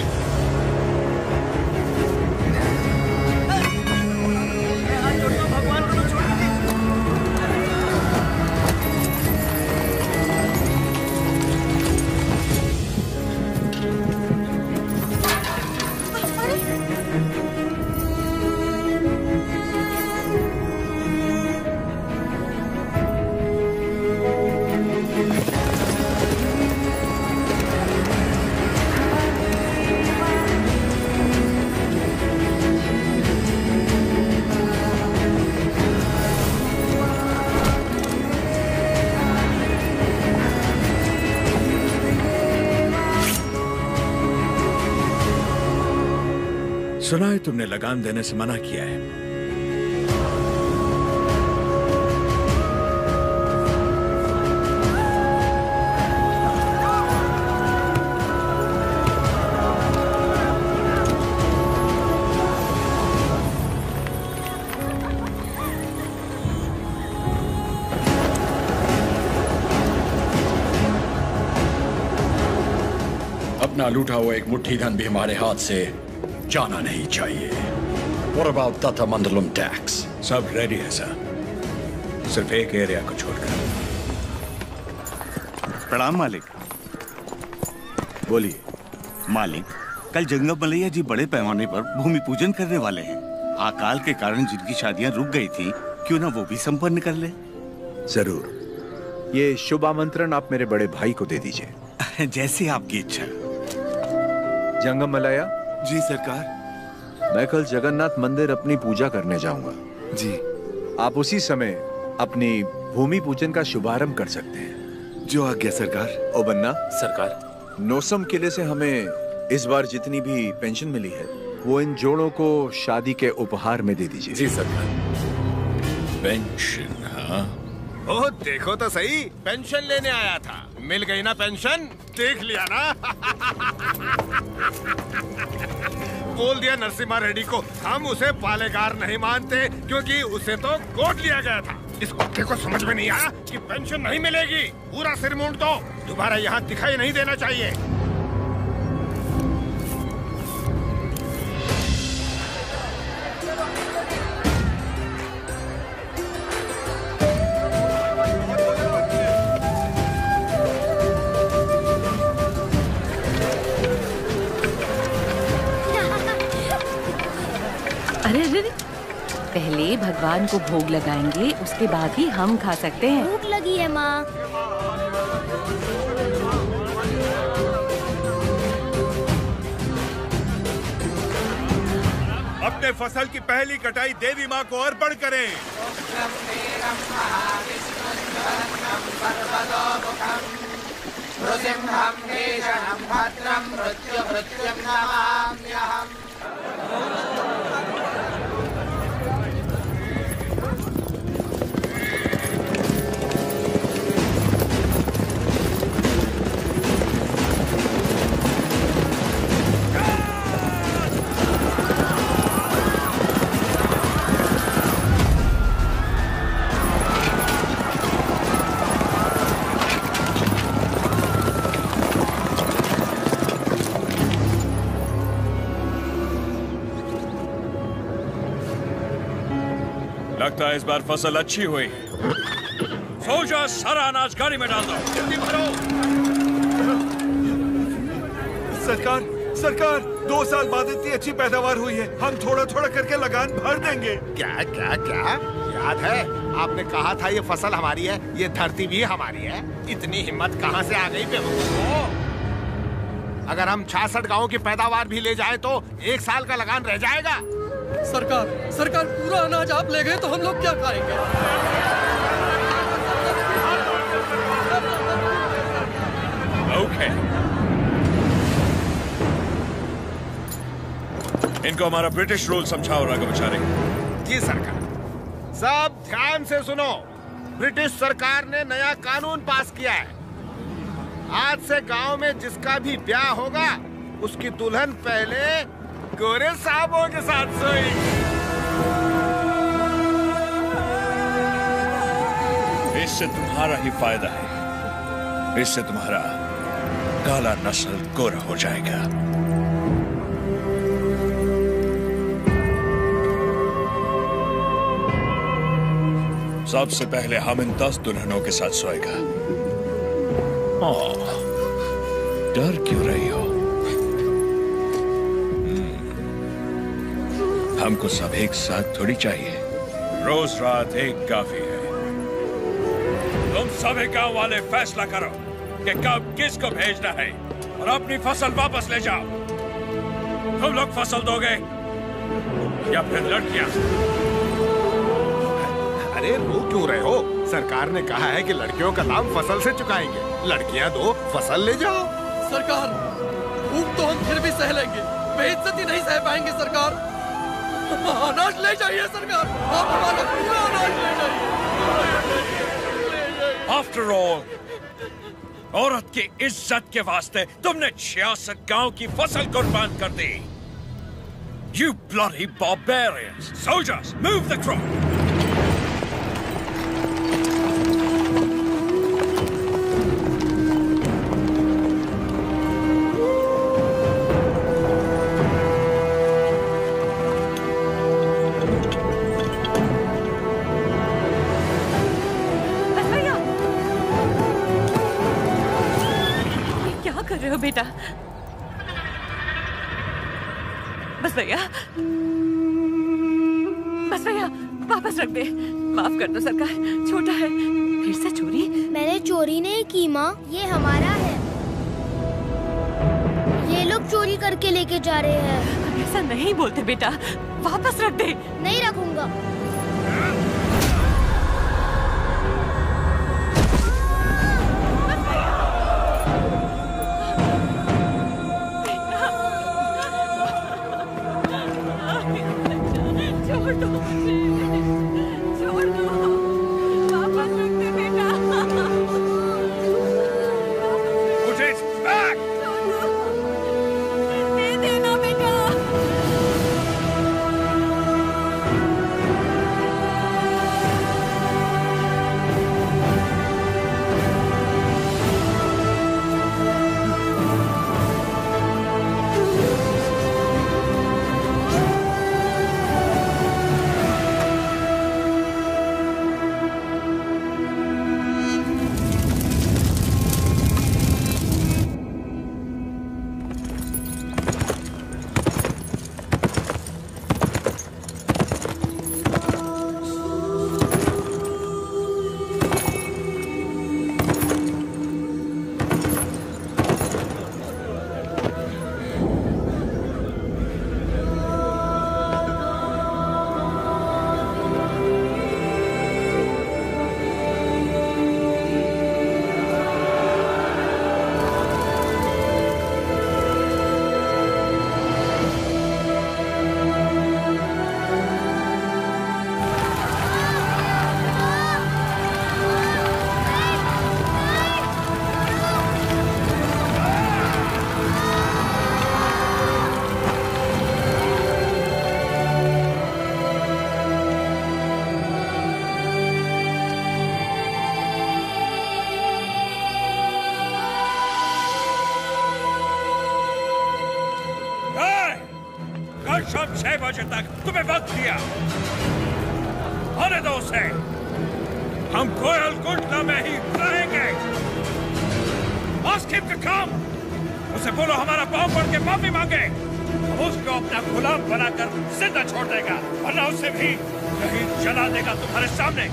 सुना है तुमने लगान देने से मना किया है। अपना लूटा हुआ एक मुट्ठी धन भी हमारे हाथ से जाना नहीं चाहिए। What about Datta Mandalam tax? सब रेडी है सर, सिर्फ एक एरिया को छोड़कर। प्रणाम मालिक। बोलिए। मालिक, कल जंगम मलैया जी बड़े पैमाने पर भूमि पूजन करने वाले हैं। अकाल के कारण जिनकी शादियां रुक गई थी, क्यों ना वो भी संपन्न कर ले। जरूर, ये शुभ आमंत्रण आप मेरे बड़े भाई को दे दीजिए। जैसे आपकी इच्छा। जंगम मलैया जी सरकार। मैं कल जगन्नाथ मंदिर अपनी पूजा करने जाऊंगा। जी। आप उसी समय अपनी भूमि पूजन का शुभारंभ कर सकते हैं। जो आज्ञा सरकार। ओ बन्ना। सरकार। नौसम किले से हमें इस बार जितनी भी पेंशन मिली है, वो इन जोड़ों को शादी के उपहार में दे दीजिए। जी सरकार। पेंशन? हाँ। ओह देखो तो सही, पेंशन लेने आया था। मिल गई ना पेंशन, देख लिया ना। बोल दिया नरसिम्हा रेड्डी को, हम उसे पालेगार नहीं मानते क्योंकि उसे तो गोद लिया गया था। इस कुत्ते को समझ में नहीं आया कि पेंशन नहीं मिलेगी। पूरा सिर मूंड दो, दोबारा यहाँ दिखाई नहीं देना चाहिए। अरे अरे, पहले भगवान को भोग लगाएंगे, उसके बाद ही हम खा सकते हैं। भूख लगी है माँ। अपने फसल की पहली कटाई देवी माँ को अर्पण करें। लगता है इस बार फसल अच्छी हुई। सोल्जर्स, सारा अनाज गाड़ी में डाल दो। जल्दी भरो। सरकार, सरकार, दो साल बाद इतनी अच्छी पैदावार हुई है, हम थोड़ा थोड़ा करके लगान भर देंगे। क्या क्या क्या याद है आपने कहा था ये फसल हमारी है, ये धरती भी हमारी है। इतनी हिम्मत कहाँ से आ गई बेवकूफों? अगर हम छियासठ गाँव की पैदावार भी ले जाए तो एक साल का लगान रह जाएगा। सरकार, सरकार, पूरा अनाज आप ले गए तो हम लोग क्या खाएंगे? ओके। इनको हमारा ब्रिटिश रूल समझाओ राघवाचारी। जी सरकार। सब ध्यान से सुनो। ब्रिटिश सरकार ने नया कानून पास किया है। आज से गांव में जिसका भी ब्याह होगा उसकी दुल्हन पहले गोरे साहबों के साथ सोएगी। इससे तुम्हारा ही फायदा है। इससे तुम्हारा काला नस्ल गोरा हो जाएगा। सबसे पहले हम इन दस दुल्हनों के साथ सोएगा। ओह, डर क्यों रही हो? हमको सब एक साथ थोड़ी चाहिए। रोज रात एक काफी है। तुम सभी गांव वाले फैसला करो कि कब किसको भेजना है और अपनी फसल वापस ले जाओ। तुम लोग फसल दोगे या फिर लड़कियां? अरे रो क्यों रहे हो? सरकार ने कहा है कि लड़कियों का दाम फसल से चुकाएंगे। लड़कियां दो, फसल ले जाओ। सरकार, भूख तो हम फिर भी सह लेंगे, बेइज्जती नहीं सह पाएंगे सरकार। अनाज ले जाइए सरकार, आप हमारा पूरा अनाज ले जाइए। आफ्टर ऑल, औरत की इज्जत के वास्ते तुमने छियासठ गांव की फसल कुर्बान कर दी। You bloody barbarians! Soldiers, move the crop! कर रहे हो बेटा? बस भैया, बस भैया, वापस रख दे। माफ कर दो सरकार, छोटा है। फिर से चोरी? मैंने चोरी नहीं की माँ, ये हमारा है। ये लोग चोरी करके लेके जा रहे हैं। ऐसा नहीं बोलते बेटा, वापस रख दे। नहीं रखूंगा। कल शाम छह बजे तक तुम्हें वक्त दिया, आने दो उसे। हम कोयल कुंडला में ही रहेंगे। Ask him to come। उसे बोलो हमारा पाँव पड़ के माफी मांगे। हम उसको अपना गुलाम बनाकर जिंदा छोड़ देगा, वरना उसे भी कहीं जला देगा तुम्हारे सामने।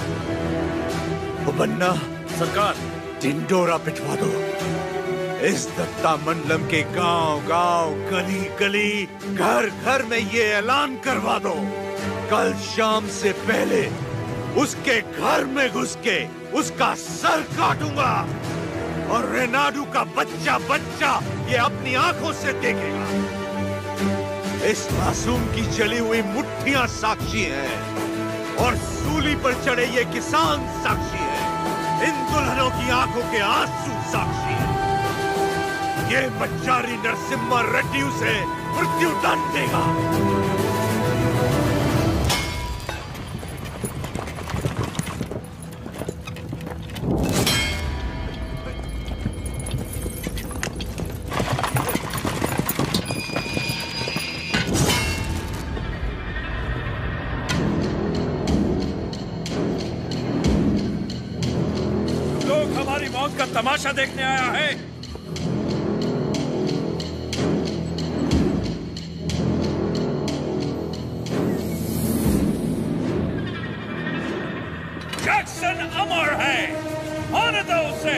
वो बन्ना सरकार, ढिंडोरा पिटवा दो। इस दत्ता मंडलम के गांव गांव, गली गली, घर घर में ये ऐलान करवा दो, कल शाम से पहले उसके घर में घुस के उसका सर काटूंगा और रेनाडू का बच्चा बच्चा ये अपनी आंखों से देखेगा। इस मासूम की जली हुई मुट्ठियां साक्षी हैं और सूली पर चढ़े ये किसान साक्षी हैं। इन दुल्हनों की आंखों के आंसू साक्षी हैं। ये बच्चारी नरसिम्हा रेड्डी उसे मृत्यु दंड देगा। लोग हमारी मौत का तमाशा देखने आया है। जैक्सन अमर है, आने दो उसे।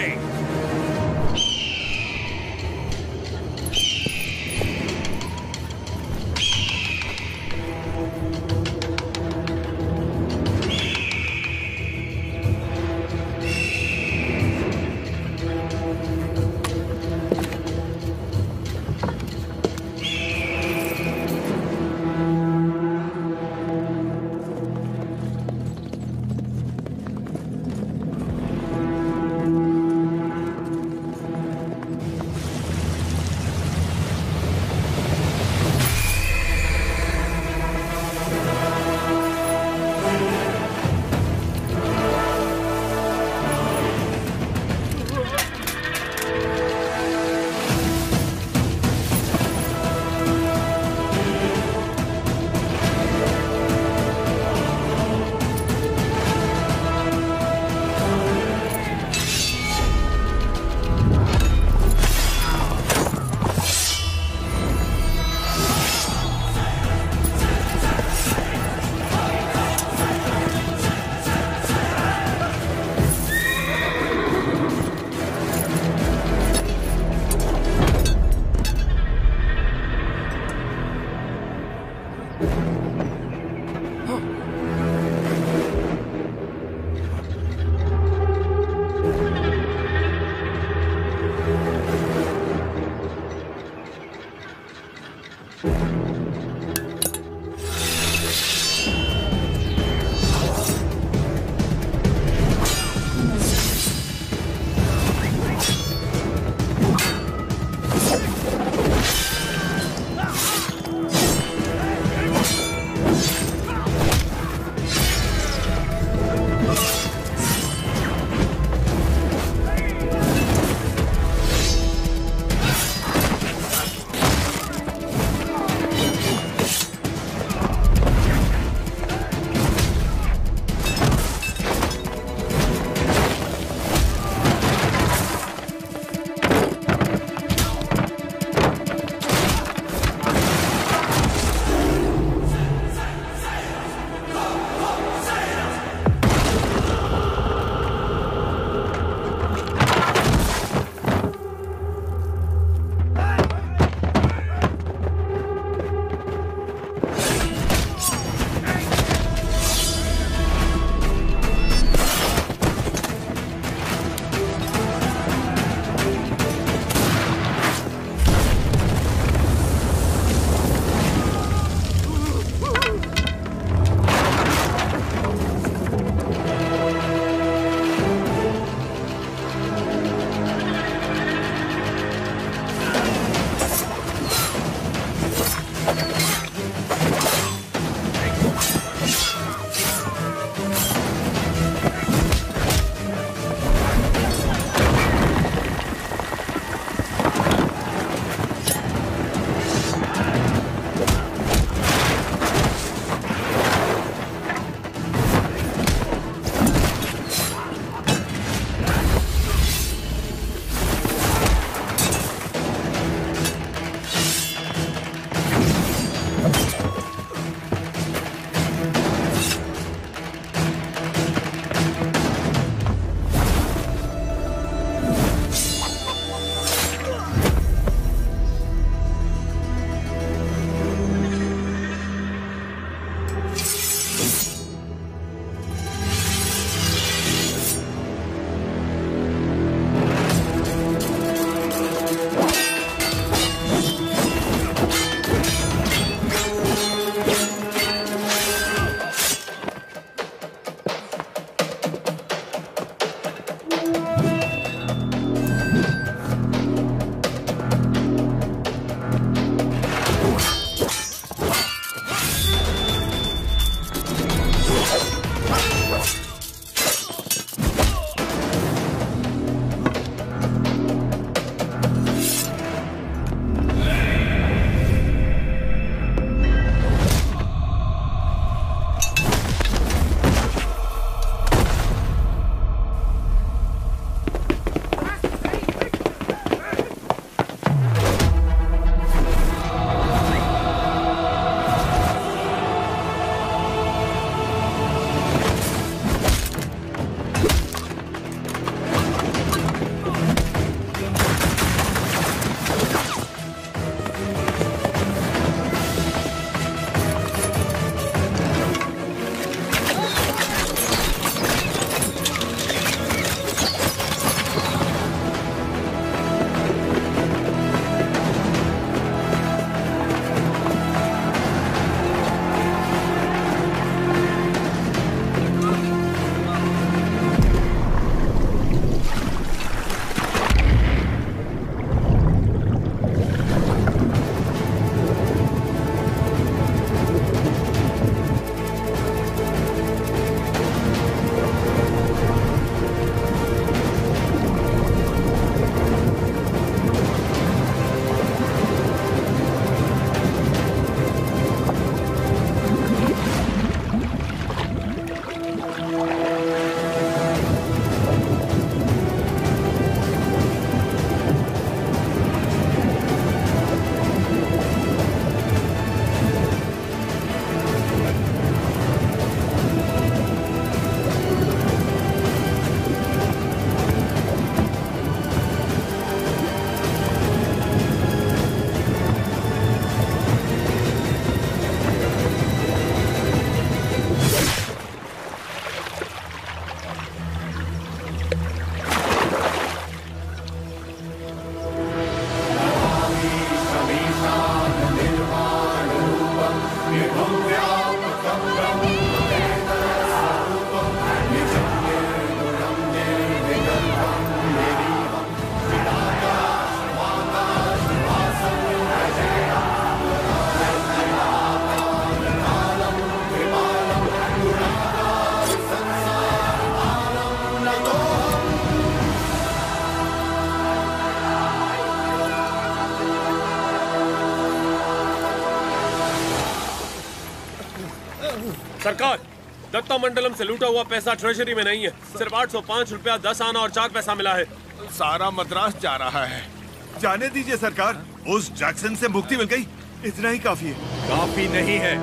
सरकार, दत्ता मंडलम से लूटा हुआ पैसा ट्रेजरी में नहीं है। सिर्फ आठ सौ पाँच रुपया दस आना और चार पैसा मिला है। सारा मद्रास जा रहा है। जाने दीजिए सरकार, उस जैक्सन से मुक्ति मिल गई, इतना ही काफी है। काफी नहीं है,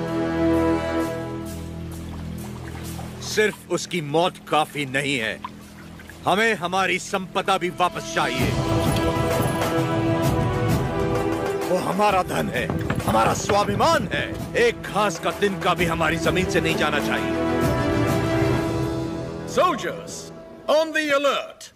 सिर्फ उसकी मौत काफी नहीं है, हमें हमारी संपदा भी वापस चाहिए। वो हमारा धन है, हमारा स्वाभिमान है। एक घास का तिनका भी हमारी जमीन से नहीं जाना चाहिए। Soldiers, on the alert!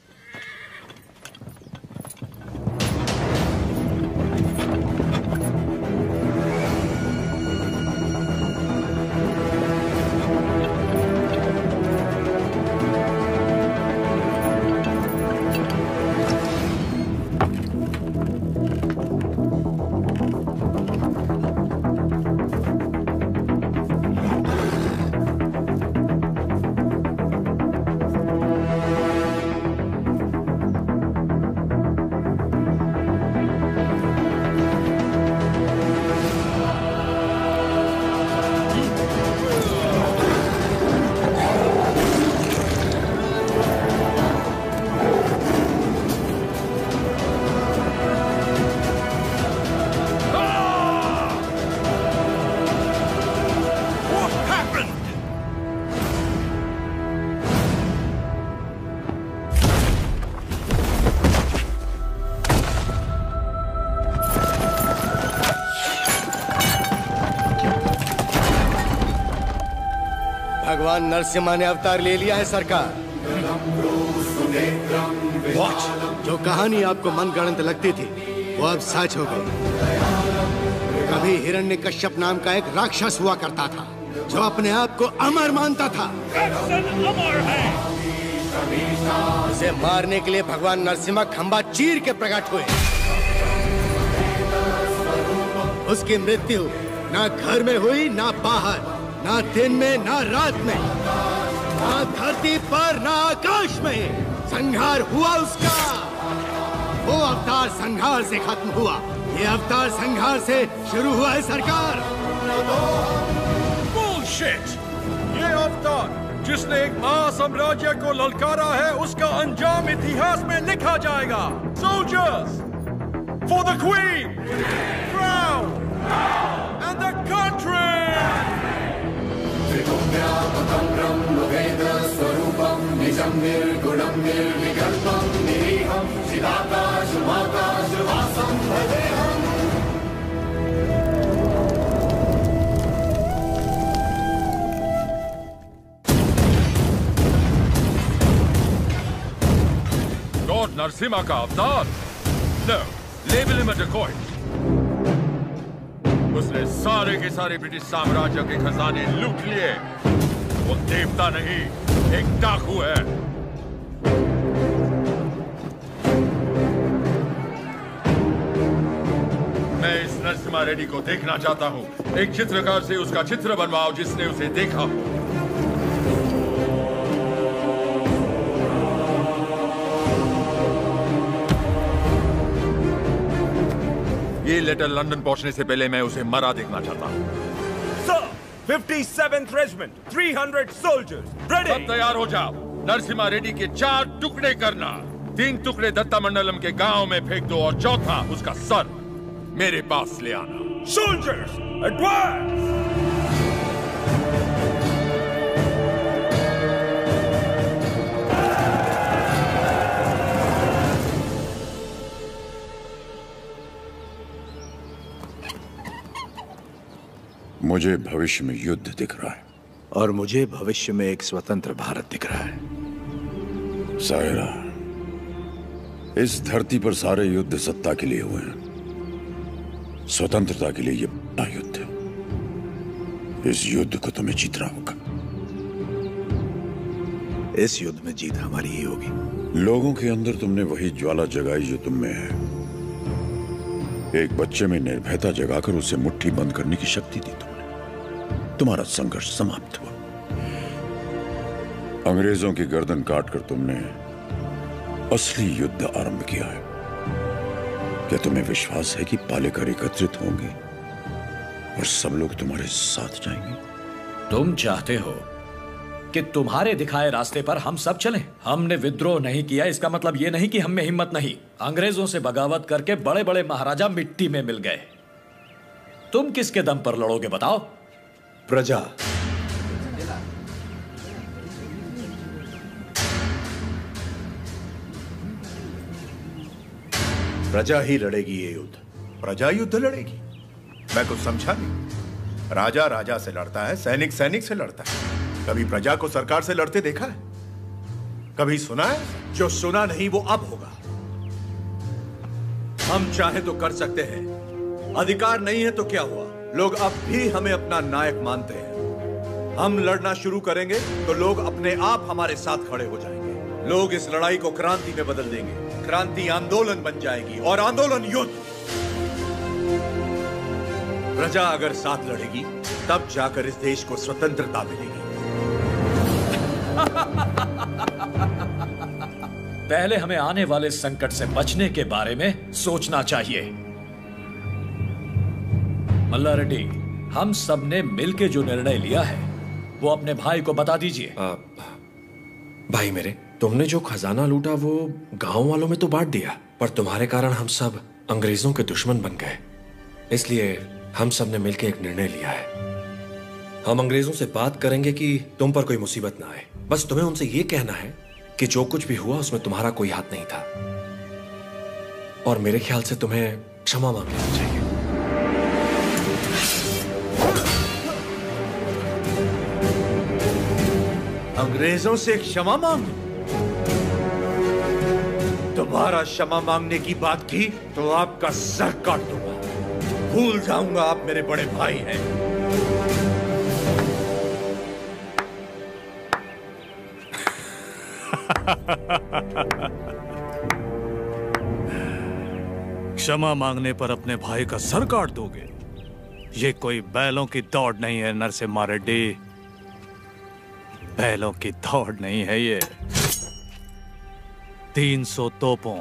भगवान नरसिम्हा ने अवतार ले लिया है सरकार। What? जो कहानी आपको मनगढ़ंत लगती थी वो अब सच हो गई। कभी हिरण्यकश्यप नाम का एक राक्षस हुआ करता था जो अपने आप को अमर मानता था। अमर है। उसे मारने के लिए भगवान नरसिम्हा खंबा चीर के प्रकट हुए। उसकी मृत्यु ना घर में हुई ना बाहर, ना दिन में ना रात में, ना धरती पर ना आकाश में। संहार हुआ उसका। वो अवतार संहार से खत्म हुआ, ये अवतार संहार से शुरू हुआ है सरकार। Bullshit! ये अवतार जिसने एक महासाम्राज्य को ललकारा है, उसका अंजाम इतिहास में लिखा जाएगा। Soldiers, for the Queen, crown, and the country. Lord Narasimha का अवतार? No, label him a dacoit. उसने सारे के सारे ब्रिटिश साम्राज्य के खजाने लूट लिए। वो देवता नहीं, एक डाकू है। मैं इस नरसिम्हा रेड्डी को देखना चाहता हूँ। एक चित्रकार से उसका चित्र बनवाओ जिसने उसे देखा हो। ये लेटर लंदन पहुंचने से पहले मैं उसे मरा देखना चाहता हूँ। Sir, fifty-seventh Regiment, three hundred soldiers, ready. सब तैयार हो जाओ। नरसिम्हा रेड्डी के चार टुकड़े करना। तीन टुकड़े दत्तामंडलम के गांव में फेंक दो और चौथा उसका सर मेरे पास ले आना। Soldiers, advance! मुझे भविष्य में युद्ध दिख रहा है और मुझे भविष्य में एक स्वतंत्र भारत दिख रहा है। सायरा, इस धरती पर सारे युद्ध सत्ता के लिए हुए हैं। स्वतंत्रता के लिए ये बड़ा युद्ध है। इस युद्ध को तुम्हें जीतना होगा। इस युद्ध में जीत हमारी ही होगी। लोगों के अंदर तुमने वही ज्वाला जगाई जो तुम में है। एक बच्चे में निर्भयता जगाकर उसे मुट्ठी बंद करने की शक्ति दी तुमने। तुम्हारा संघर्ष समाप्त हुआ। अंग्रेजों की गर्दन काटकर तुमने असली युद्ध आरंभ किया है। क्या तुम्हें विश्वास है कि पालेकर एकत्रित होंगे और सब लोग तुम्हारे साथ जाएंगे? तुम चाहते हो कि तुम्हारे दिखाए रास्ते पर हम सब चलें? हमने विद्रोह नहीं किया, इसका मतलब यह नहीं कि हम में हिम्मत नहीं। अंग्रेजों से बगावत करके बड़े बड़े महाराजा मिट्टी में मिल गए। तुम किसके दम पर लड़ोगे बताओ? प्रजा। प्रजा ही लड़ेगी ये युद्ध। प्रजा युद्ध लड़ेगी? मैं कुछ समझा नहीं। राजा राजा से लड़ता है, सैनिक सैनिक से लड़ता है। कभी प्रजा को सरकार से लड़ते देखा है? कभी सुना है? जो सुना नहीं वो अब होगा। हम चाहे तो कर सकते हैं, अधिकार नहीं है तो क्या हुआ? लोग अब भी हमें अपना नायक मानते हैं। हम लड़ना शुरू करेंगे तो लोग अपने आप हमारे साथ खड़े हो जाएंगे। लोग इस लड़ाई को क्रांति में बदल देंगे। क्रांति आंदोलन बन जाएगी और आंदोलन युद्ध। प्रजा अगर साथ लड़ेगी तब जाकर इस देश को स्वतंत्रता मिलेगी। पहले हमें आने वाले संकट से बचने के बारे में सोचना चाहिए। मल्ला रेड्डी, हम सब ने मिलकर जो निर्णय लिया है वो अपने भाई को बता दीजिए। भाई मेरे, तुमने जो खजाना लूटा वो गांव वालों में तो बांट दिया, पर तुम्हारे कारण हम सब अंग्रेजों के दुश्मन बन गए। इसलिए हम सब ने मिलकर एक निर्णय लिया है। हम अंग्रेजों से बात करेंगे कि तुम पर कोई मुसीबत ना आए। बस तुम्हें उनसे यह कहना है कि जो कुछ भी हुआ उसमें तुम्हारा कोई हाथ नहीं था, और मेरे ख्याल से तुम्हें क्षमा मांग लेनी चाहिए। अंग्रेजों से क्षमा मांग? दोबारा क्षमा मांगने की बात की तो आपका सर काट दूंगा। भूल जाऊंगा आप मेरे बड़े भाई हैं। क्षमा मांगने पर अपने भाई का सर काट दोगे? ये कोई बैलों की दौड़ नहीं है नरसिम्हा रेड्डी, बैलों की दौड़ नहीं है ये। तीन सौ तोपों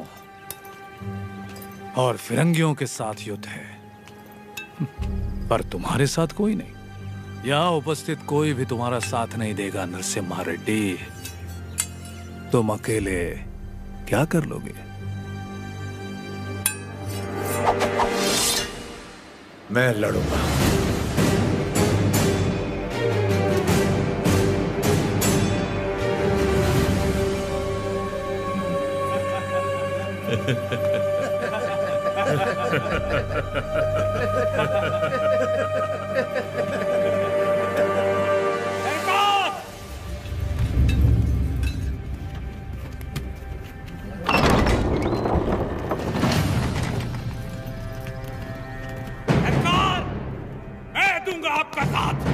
और फिरंगियों के साथ युद्ध है, पर तुम्हारे साथ कोई नहीं। यहाँ उपस्थित कोई भी तुम्हारा साथ नहीं देगा नरसिम्हा रेड्डी। तुम अकेले क्या कर लोगे? मैं लड़ूंगा। आपका साथ।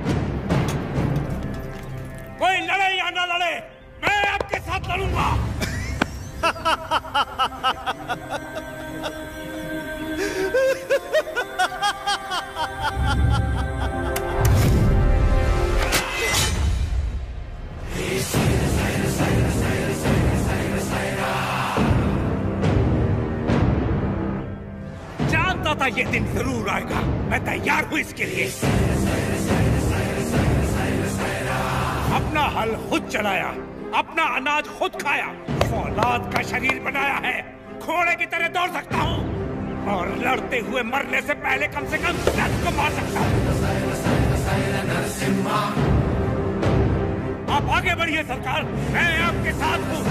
कोई लड़े या ना लड़े, मैं आपके साथ लड़ूंगा। जानता था ये दिन जरूर आएगा, मैं तैयार हूं इसके लिए। अपना हल खुद चलाया, अपना अनाज खुद खाया, फौलाद का शरीर बनाया है, घोड़े की तरह दौड़ सकता हूं और लड़ते हुए मरने से पहले कम से कम दस को मार सकता हूं। आप आगे बढ़िए सरकार, मैं आपके साथ हूं।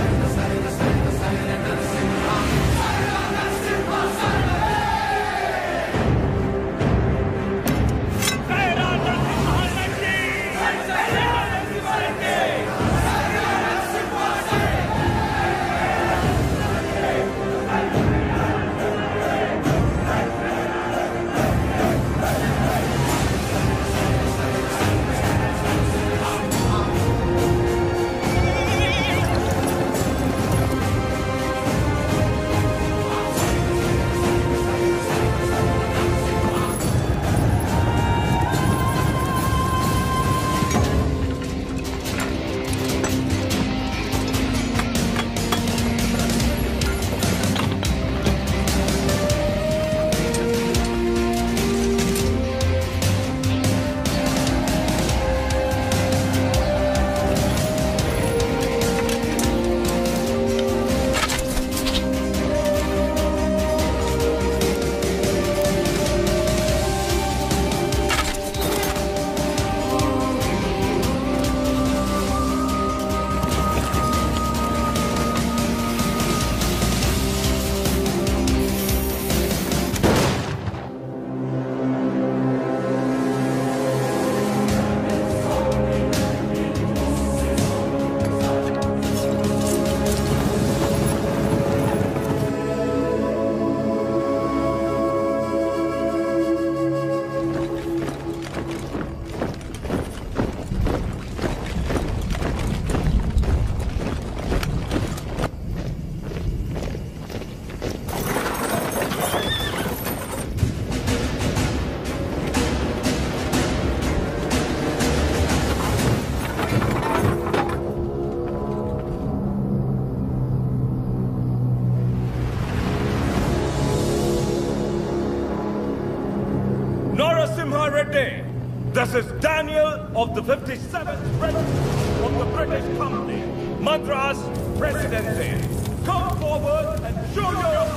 Narasimha Reddy, this is Daniel of the fifty-seventh Regiment of the British Company, Madras Presidency. Come forward and show your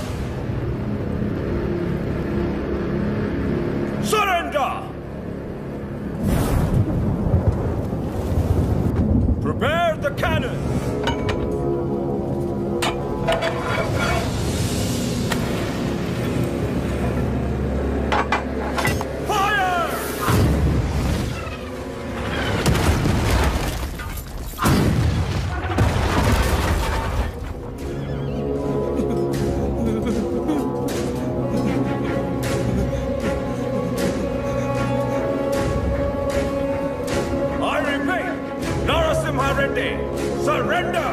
surrender. Prepare the cannon. Fire! Reddy, surrender!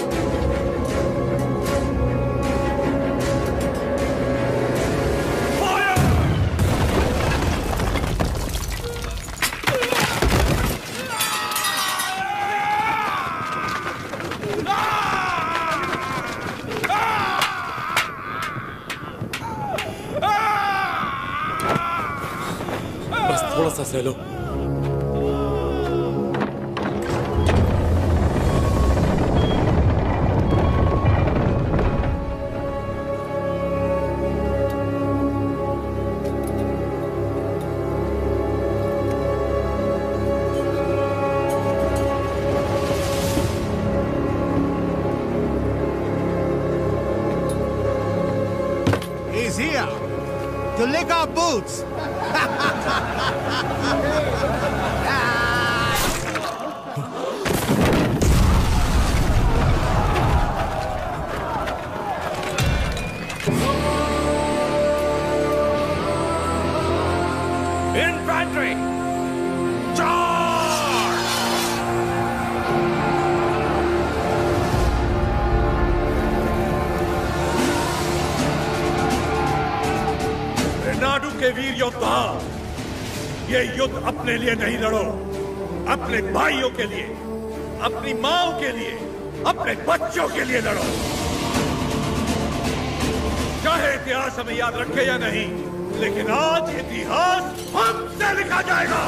बस थोड़ा सा सह लो। He's here to lick our boots. Infantry! Charge! Renadu के वीर योद्धा, ये युद्ध अपने लिए नहीं लड़ो, अपने भाइयों के लिए, अपनी माओ के लिए, अपने बच्चों के लिए लड़ो। चाहे इतिहास हमें याद रखे या नहीं, लेकिन आज इतिहास हमसे लिखा जाएगा।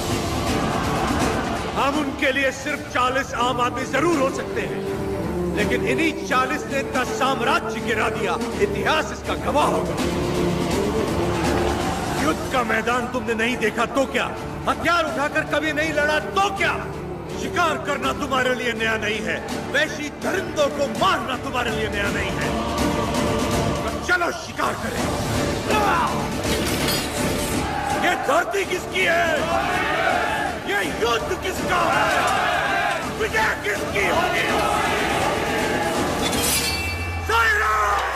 हम उनके लिए सिर्फ चालीस आम आदमी जरूर हो सकते हैं, लेकिन इन्हीं चालीस ने इतना साम्राज्य गिरा दिया, इतिहास इसका गवाह होगा। युद्ध का मैदान तुमने नहीं देखा तो क्या, हथियार उठाकर कभी नहीं लड़ा तो क्या, शिकार करना तुम्हारे लिए नया नहीं है, वैशी दरिंदों को मारना तुम्हारे लिए नया नहीं है। तो चलो शिकार करें। ये धरती किसकी है? ये युद्ध किसका है? विजय किसकी होगी? सायरा!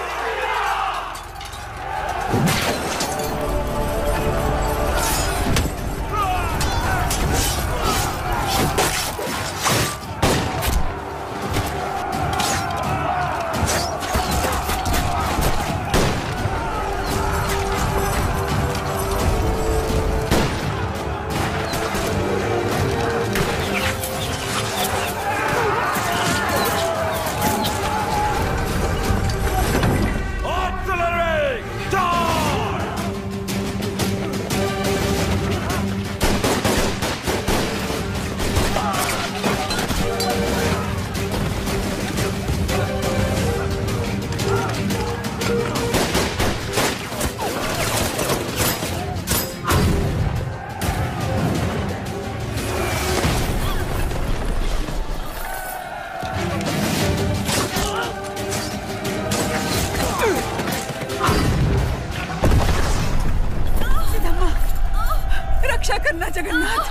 रक्षा करना जगन्नाथ।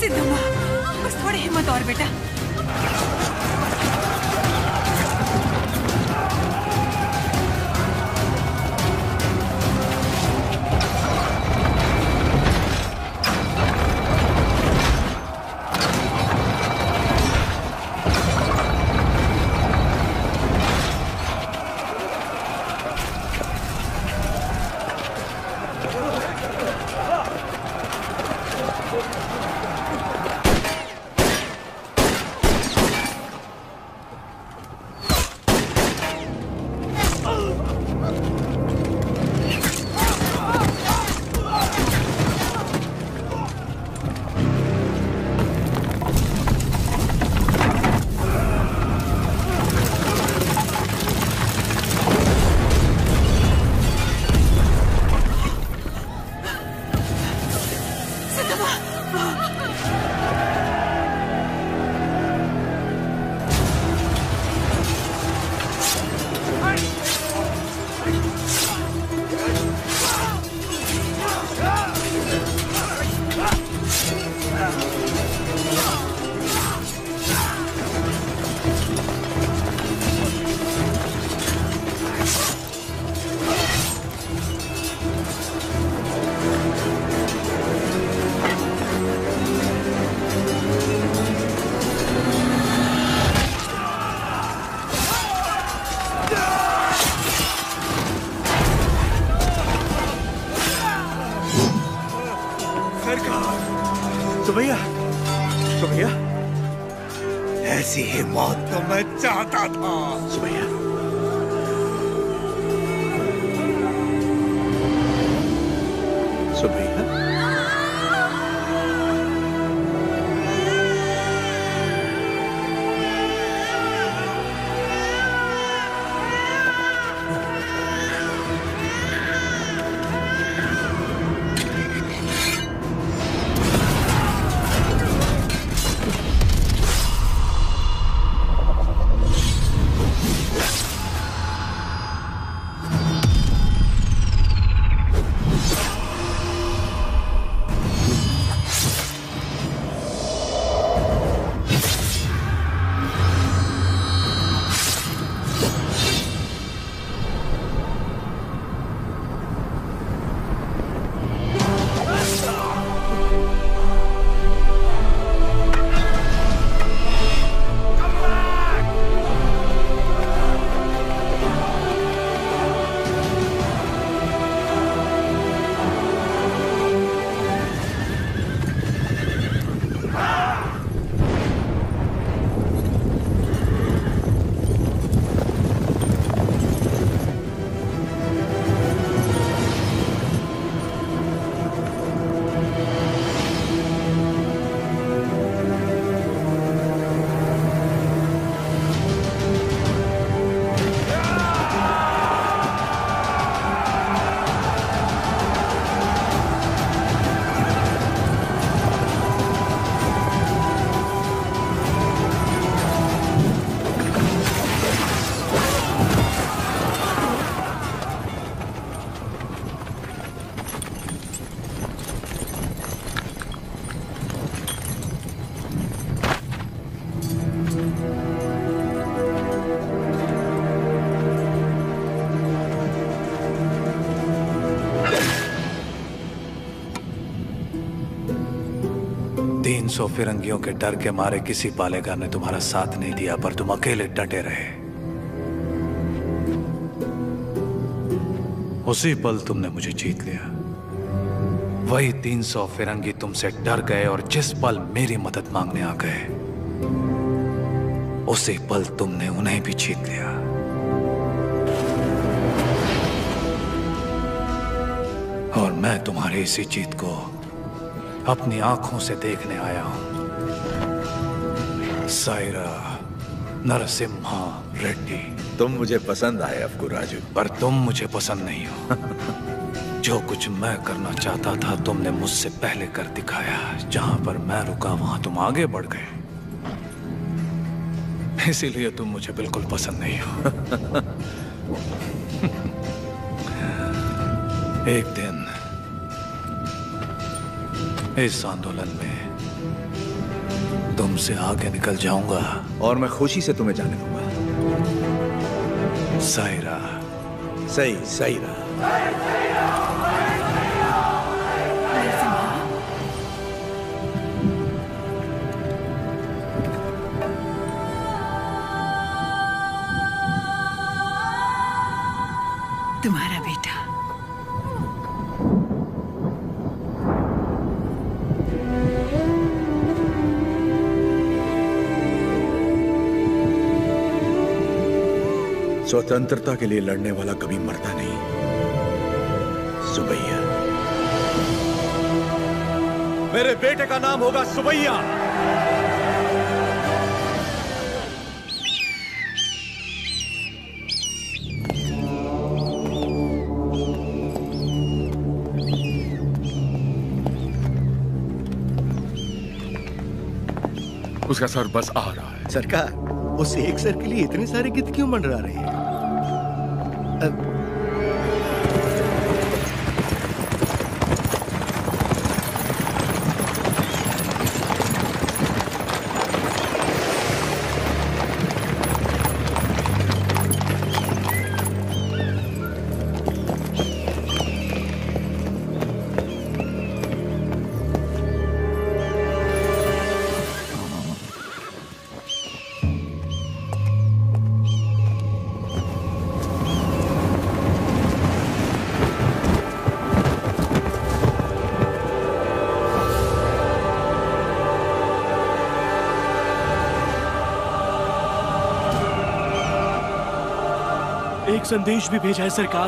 सिद्धम्मा, बस थोड़ी हिम्मत और बेटा। सुमैया, सुमैया, ऐसी ही मौत तो मैं चाहता था। सुमैया, सुमैया, तीन सौ फिरंगियों के डर के मारे किसी पालेगार ने तुम्हारा साथ नहीं दिया, पर तुम अकेले डटे रहे। उसी पल तुमने मुझे जीत लिया। वही तीन सौ फिरंगी तुमसे डर गए और जिस पल मेरी मदद मांगने आ गए, उसी पल तुमने उन्हें भी जीत लिया। और मैं तुम्हारी इसी जीत को अपनी आंखों से देखने आया हूं। सायरा नरसिम्हा रेड्डी। तुम मुझे पसंद आए अफकू राजू, पर तुम मुझे पसंद नहीं हो। जो कुछ मैं करना चाहता था तुमने मुझसे पहले कर दिखाया। जहां पर मैं रुका वहां तुम आगे बढ़ गए, इसीलिए तुम मुझे बिल्कुल पसंद नहीं हो। एक दिन इस आंदोलन में तुमसे आगे निकल जाऊंगा और मैं खुशी से तुम्हें जाने दूंगा। सायरा, सही सही रहा। तुम्हारा बेटा। स्वतंत्रता के लिए लड़ने वाला कभी मरता नहीं। सुबैया, मेरे बेटे का नाम होगा सुबैया। उसका सर बस आ रहा है। सरकार, उस एक सर के लिए इतने सारे गिद्ध क्यों मंडरा रहे हैं? अब... एक संदेश भी भेजा है सरकार।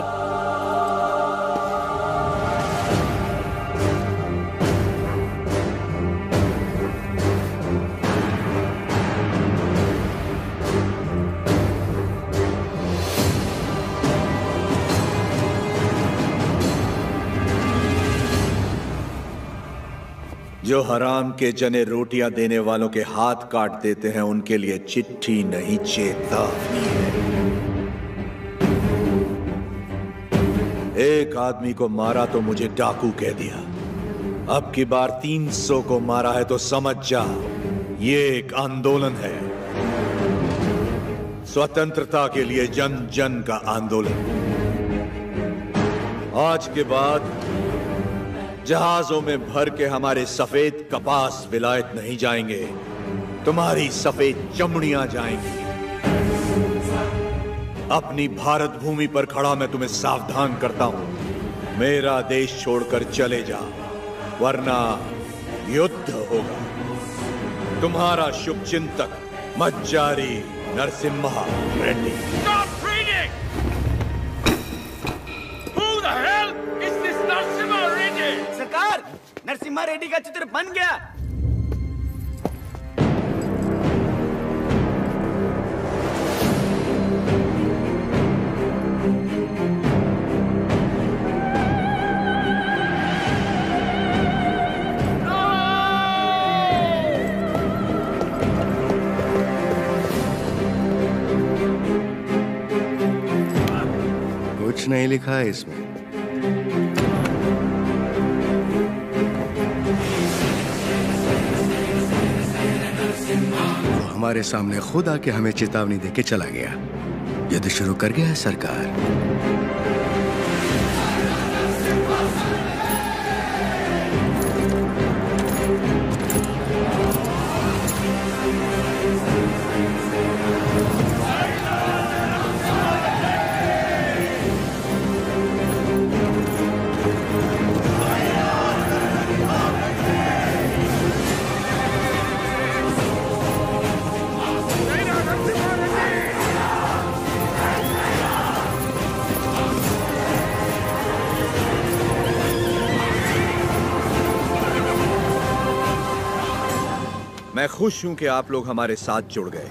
जो हराम के जने रोटियां देने वालों के हाथ काट देते हैं, उनके लिए चिट्ठी नहीं चेतावनी है। एक आदमी को मारा तो मुझे डाकू कह दिया, अब की बार तीन सौ को मारा है तो समझ जा, ये एक आंदोलन है। स्वतंत्रता के लिए जन जन का आंदोलन। आज के बाद जहाजों में भर के हमारे सफेद कपास विलायत नहीं जाएंगे, तुम्हारी सफेद चमड़ियां जाएंगी। अपनी भारत भूमि पर खड़ा मैं तुम्हें सावधान करता हूं, मेरा देश छोड़कर चले जा, वरना युद्ध होगा। तुम्हारा शुभचिंतक मज्जारी Narasimha Reddy. Stop reading! Who the hell is this Narasimha Reddy? सरकार, नरसिम्हा रेड्डी का चित्र बन गया। कुछ नहीं लिखा है इसमें। वो हमारे सामने खुद आके हमें चेतावनी देके चला गया। युद्ध शुरू कर गया है सरकार। मैं खुश हूं कि आप लोग हमारे साथ जुड़ गए।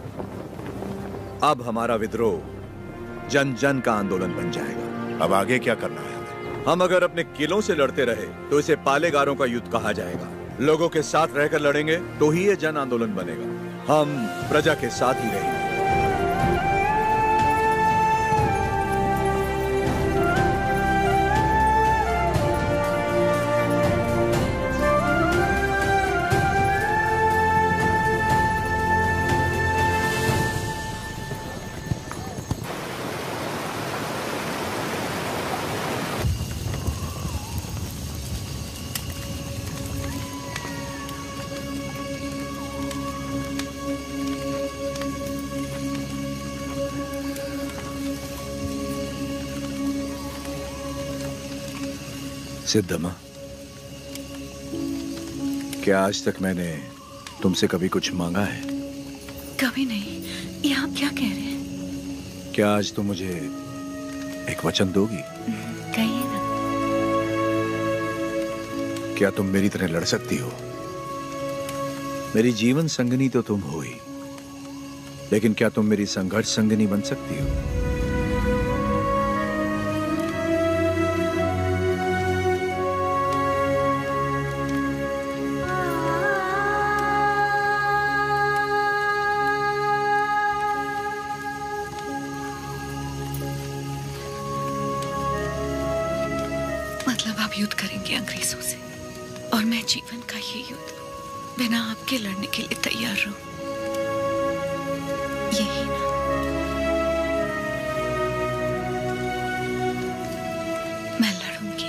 अब हमारा विद्रोह जन जन का आंदोलन बन जाएगा। अब आगे क्या करना है? हम अगर अपने किलों से लड़ते रहे तो इसे पालेगारों का युद्ध कहा जाएगा। लोगों के साथ रहकर लड़ेंगे तो ही ये जन आंदोलन बनेगा। हम प्रजा के साथ ही रहेंगे। सिद्धम्मा, क्या आज तक मैंने तुमसे कभी कुछ मांगा है? कभी नहीं। ये आप क्या कह रहे हैं? क्या आज तुम मुझे एक वचन दोगी? कहिए ना। क्या तुम मेरी तरह लड़ सकती हो? मेरी जीवन संगनी तो तुम हो ही, लेकिन क्या तुम मेरी संघर्ष संगनी बन सकती हो? मतलब आप युद्ध करेंगे अंग्रेजों से, और मैं जीवन का ये युद्ध बिना आपके लड़ने के लिए तैयार रहूं, यही ना? मैं लड़ूंगी,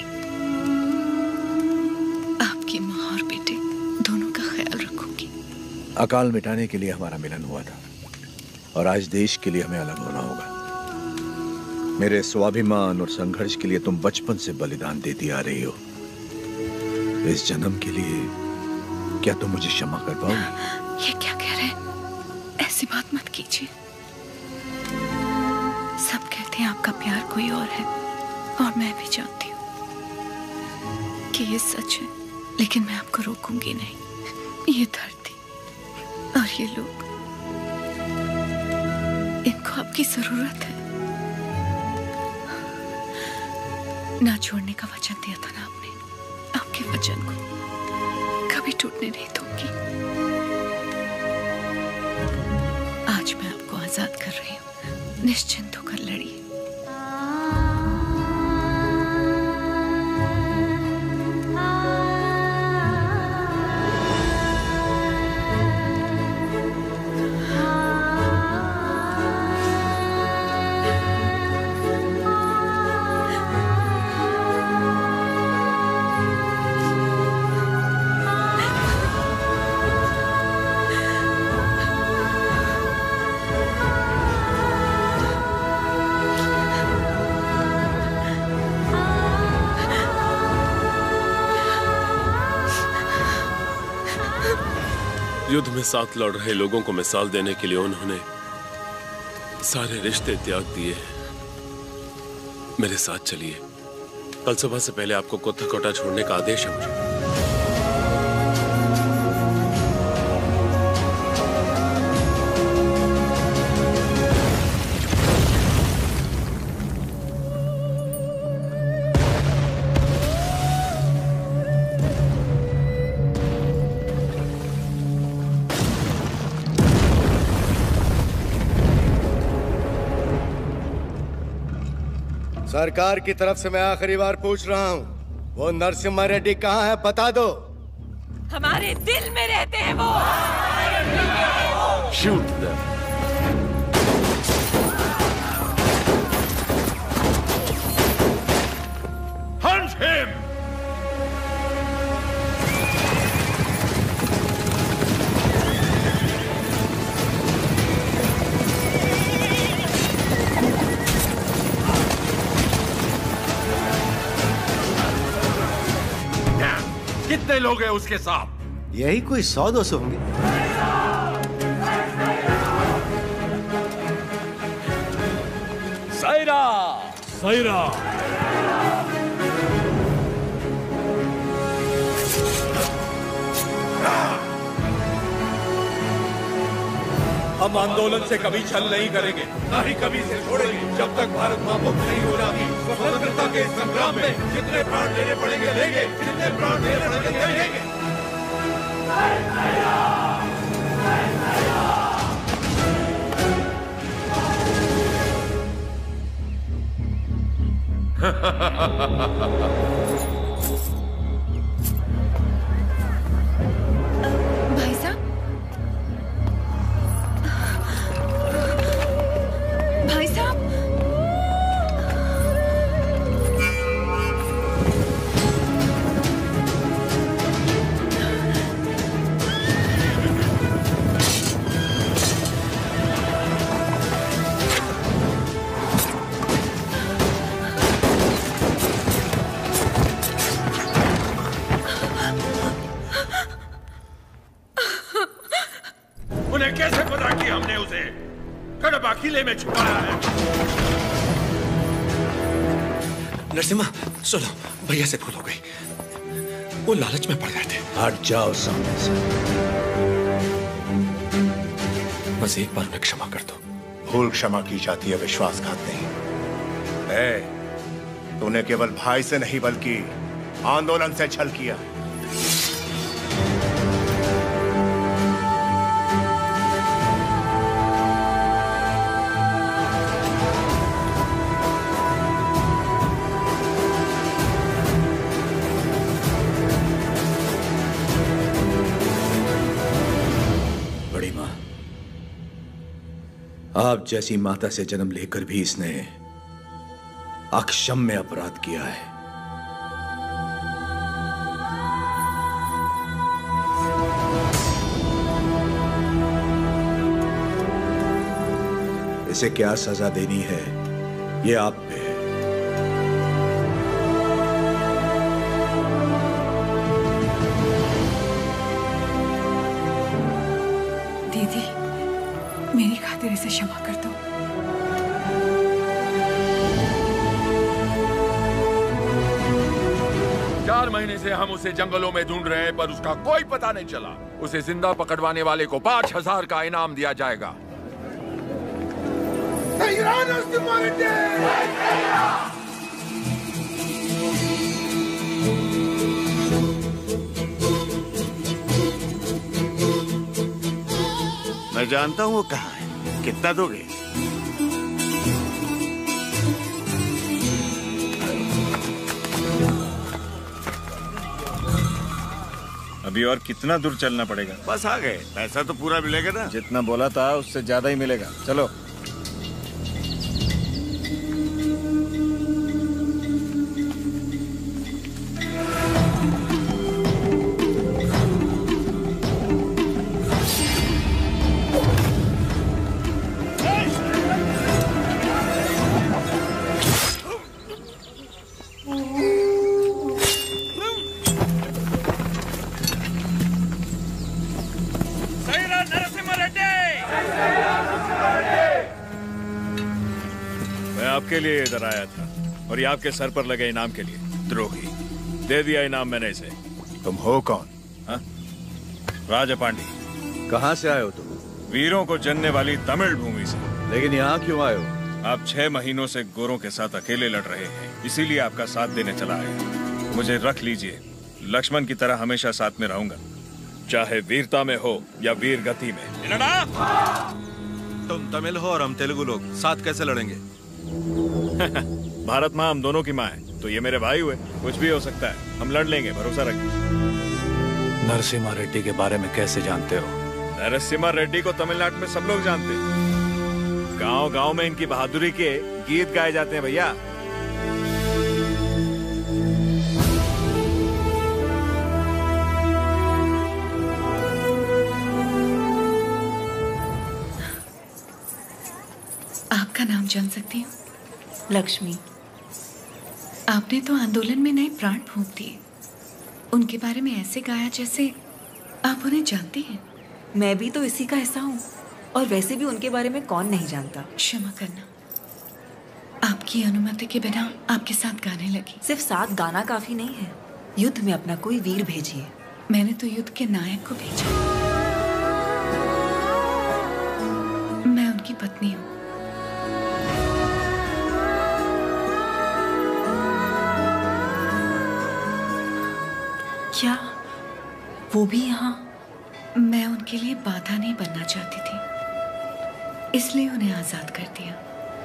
आपकी माँ और बेटे दोनों का ख्याल रखूंगी। अकाल मिटाने के लिए हमारा मिलन हुआ था, और आज देश के लिए हमें अलग होना होगा। मेरे स्वाभिमान और संघर्ष के लिए तुम बचपन से बलिदान देती आ रही हो। इस जन्म के लिए क्या तुम मुझे क्षमा कर पाओगी? ये क्या कह रहे हैं? ऐसी बात मत कीजिए। सब कहते हैं आपका प्यार कोई और है, और मैं भी जानती हूँ कि ये सच है, लेकिन मैं आपको रोकूंगी नहीं। ये धरती और ये लोग, इनको आपकी जरूरत है। ना छोड़ने का वचन दिया था ना आपने, आपके वचन को कभी टूटने नहीं दूंगी। आज मैं आपको आजाद कर रही हूँ, निश्चिंत होकर लड़िए। युद्ध में साथ लड़ रहे लोगों को मिसाल देने के लिए उन्होंने सारे रिश्ते त्याग दिए। मेरे साथ चलिए, कल सुबह से पहले आपको कोटा कोटा छोड़ने का आदेश है मुझे। सरकार की तरफ से मैं आखिरी बार पूछ रहा हूँ, वो नरसिम्हा रेड्डी कहाँ है? बता दो। हमारे दिल में रहते हैं वो। Shoot them. Hunt him. कितने लोग हैं उसके साथ? यही कोई सौ दो सौ होंगे। सायरा, सायरा। हम आंदोलन से कभी छल नहीं करेंगे, ना ही कभी से छोड़ेंगे, जब तक भारत मां मुक्त नहीं हो जाती। स्वतंत्रता के संग्राम में जितने प्राण देने पड़ेंगे लेंगे, जितने प्राण देने पड़ेंगे लेंगे। भाई साहब, भाई साहब, उन्हें कैसे पता कि हमने उसे कड़बा किले में छुपाया है? नरसिम्हा सुनो, भैया से भूल हो गई, वो लालच में पड़ गए थे। हट जाओ सामने से। बस एक बार उन्हें क्षमा कर दो। भूल क्षमा की जाती है, विश्वासघात नहीं। ए, तूने केवल भाई से नहीं बल्कि आंदोलन से छल किया। आप जैसी माता से जन्म लेकर भी इसने अक्षम्य अपराध किया है। इसे क्या सजा देनी है, ये आप पे है। दीदी, मेरी खातिर इसे क्षमा कर दो। चार महीने से हम उसे जंगलों में ढूंढ रहे हैं, पर उसका कोई पता नहीं चला। उसे जिंदा पकड़वाने वाले को पांच हजार का इनाम दिया जाएगा। मैं जानता हूँ वो कहाँ है। कितना दोगे? अभी और कितना दूर चलना पड़ेगा? बस आ गए। पैसा तो पूरा मिलेगा ना? जितना बोला था उससे ज्यादा ही मिलेगा। चलो। आपके लिए इधर आया था और ये आपके सर पर लगे इनाम के लिए। द्रोही, दे दिया इनाम मैंने इसे। तुम हो कौन? हाँ? राजा पांडी। कहाँ से आए हो तुम? वीरों को जनने वाली तमिल भूमि से। लेकिन यहाँ क्यों आए हो? आप छह महीनों से गोरों के साथ अकेले लड़ रहे हैं, इसीलिए आपका साथ देने चला आया। मुझे रख लीजिए, लक्ष्मण की तरह हमेशा साथ में रहूंगा, चाहे वीरता में हो या वीर गति में। तुम तमिल हो और हम तेलुगु लोग, साथ कैसे लड़ेंगे? भारत माँ हम दोनों की माँ है, तो ये मेरे भाई हुए। कुछ भी हो सकता है, हम लड़ लेंगे, भरोसा रखिए। नरसिम्हा रेड्डी के बारे में कैसे जानते हो? नरसिम्हा रेड्डी को तमिलनाडु में सब लोग जानते हैं। गांव गांव में इनकी बहादुरी के गीत गाए जाते हैं भैया। आपका नाम जान सकती हूँ? लक्ष्मी। आपने तो आंदोलन में नए प्राण फूंक दिए। उनके बारे में ऐसे गाया जैसे आप उन्हें जानती हैं। मैं भी तो इसी का हिस्सा हूँ, और वैसे भी उनके बारे में कौन नहीं जानता। क्षमा करना, आपकी अनुमति के बिना आपके साथ गाने लगी। सिर्फ साथ गाना काफी नहीं है, युद्ध में अपना कोई वीर भेजिए। मैंने तो युद्ध के नायक को भेजा। मैं उनकी पत्नी हूँ। क्या वो भी यहाँ? मैं उनके लिए बाधा नहीं बनना चाहती थी, इसलिए उन्हें आजाद कर दिया।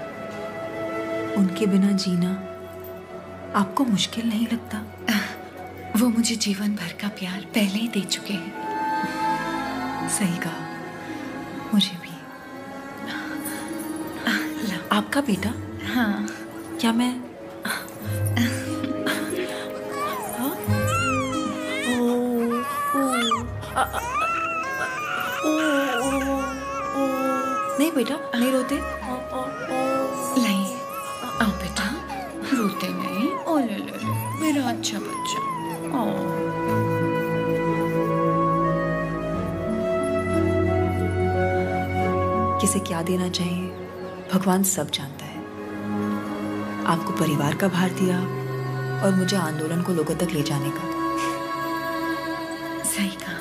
उनके बिना जीना आपको मुश्किल नहीं लगता? वो मुझे जीवन भर का प्यार पहले ही दे चुके हैं। सही कहा, मुझे भी। आपका बेटा? हाँ। क्या मैं नहीं बेटा, नहीं रोते। लाइए, आओ बेटा, रोते नहीं। ओ ले ले, मेरा अच्छा बच्चा। ओ किसे क्या देना चाहिए भगवान सब जानता है। आपको परिवार का भार दिया और मुझे आंदोलन को लोगों तक ले जाने का। सही कहा।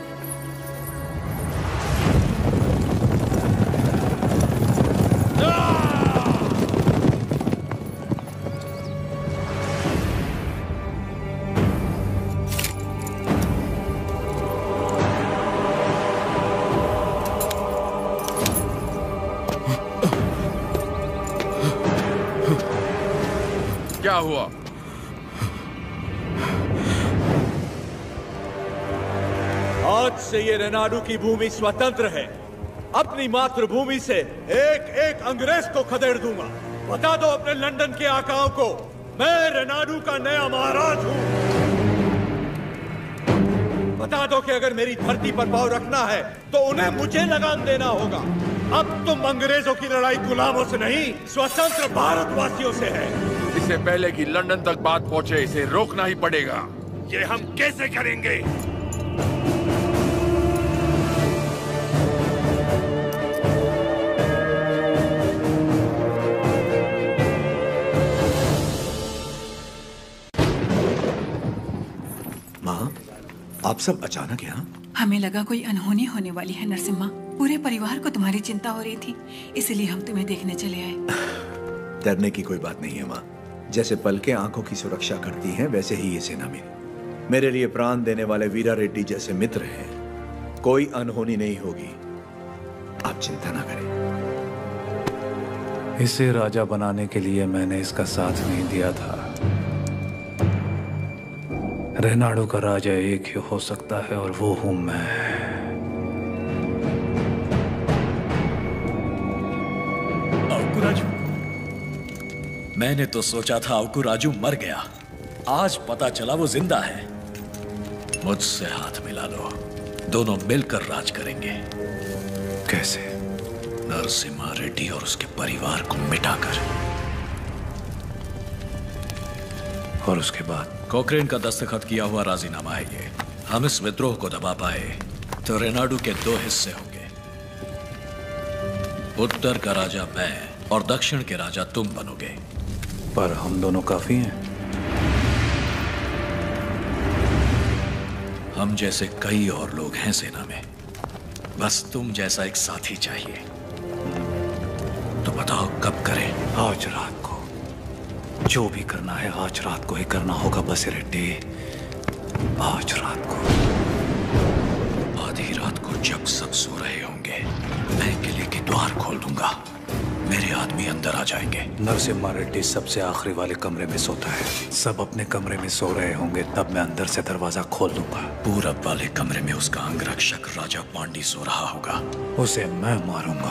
क्या हुआ? आज से ये रेनाडू की भूमि स्वतंत्र है। अपनी मातृभूमि से एक एक अंग्रेज को खदेड़ दूंगा। बता दो अपने लंदन के आकाओं को, मैं रेनाडू का नया महाराज हूं। बता दो कि अगर मेरी धरती पर पांव रखना है तो उन्हें मुझे लगाम देना होगा। अब तुम अंग्रेजों की लड़ाई गुलामों से नहीं, स्वतंत्र भारतवासियों से है। इससे पहले कि लंदन तक बात पहुंचे, इसे रोकना ही पड़ेगा। ये हम कैसे करेंगे? माँ, आप सब अचानक यहाँ? हमें लगा कोई अनहोनी होने वाली है नरसिम्हा। पूरे परिवार को तुम्हारी चिंता हो रही थी, इसलिए हम तुम्हें देखने चले आए। डरने की कोई बात नहीं है माँ। जैसे पलकें आंखों की सुरक्षा करती हैं, वैसे ही ये सेना मेरी। मेरे लिए प्राण देने वाले वीरा रेड्डी जैसे मित्र हैं। कोई अनहोनी नहीं होगी, आप चिंता ना करें। इसे राजा बनाने के लिए मैंने इसका साथ नहीं दिया था। रेनाडू का राजा एक ही हो सकता है और वो हूं मैं। अवकुराजू, मैंने तो सोचा था अवकुराजू मर गया। आज पता चला वो जिंदा है। मुझसे हाथ मिला लो, दोनों मिलकर राज करेंगे। कैसे? नरसिम्हा रेड्डी और उसके परिवार को मिटाकर। और उसके बाद कोक्रेन का दस्तखत किया हुआ राजीनामा है ये। हम इस विद्रोह को दबा पाए तो रेनाडू के दो हिस्से होंगे। उत्तर का राजा मैं और दक्षिण के राजा तुम बनोगे। पर हम दोनों काफी हैं। हम जैसे कई और लोग हैं सेना में, बस तुम जैसा एक साथी चाहिए। तो बताओ कब करें? आज रात को। जो भी करना है आज रात को ही करना होगा बसिरेड्डी। आज रात को। आधी रात को जब सब सो रहे होंगे, मैं किले के द्वार खोल दूंगा। मेरे आदमी अंदर आ जाएंगे। नरसिम्हा रेड्डी सबसे आखिरी वाले कमरे में सोता है। सब अपने कमरे में सो रहे होंगे, तब मैं अंदर से दरवाजा खोल दूंगा। पूरब वाले कमरे में उसका अंगरक्षक राजा पांडी सो रहा होगा। उसे मैं मारूंगा।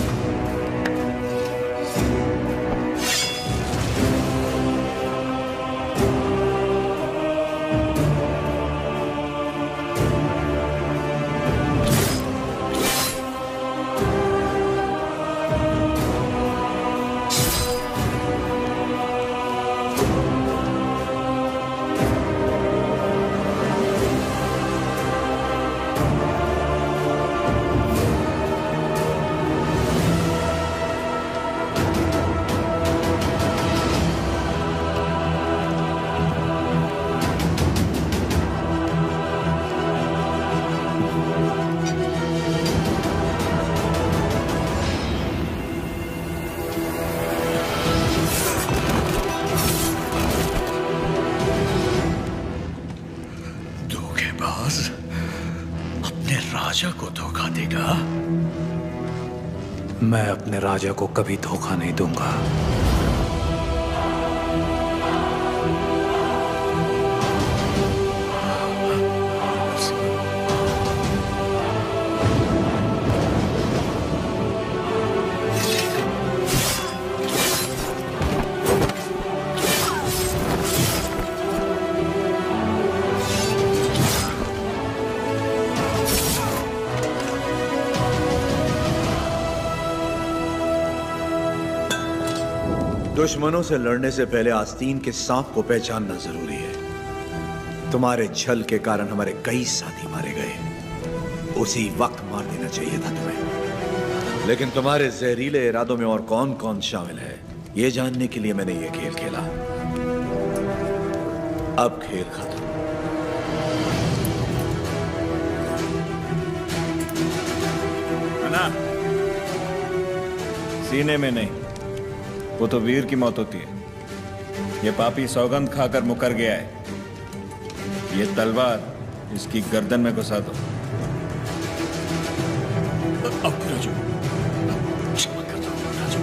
मैं अपने राजा को कभी धोखा नहीं दूंगा। दुश्मनों से लड़ने से पहले आस्तीन के सांप को पहचानना जरूरी है। तुम्हारे छल के कारण हमारे कई साथी मारे गए। उसी वक्त मार देना चाहिए था तुम्हें। लेकिन तुम्हारे जहरीले इरादों में और कौन कौन शामिल है, ये जानने के लिए मैंने ये खेल खेला। अब खेल खत्म। ना, सीने में नहीं, वो तो वीर की मौत होती है। ये पापी सौगंध खाकर मुकर गया है। ये तलवार इसकी गर्दन में घुसा दो। अब राजू, क्षमा कर दो राजू।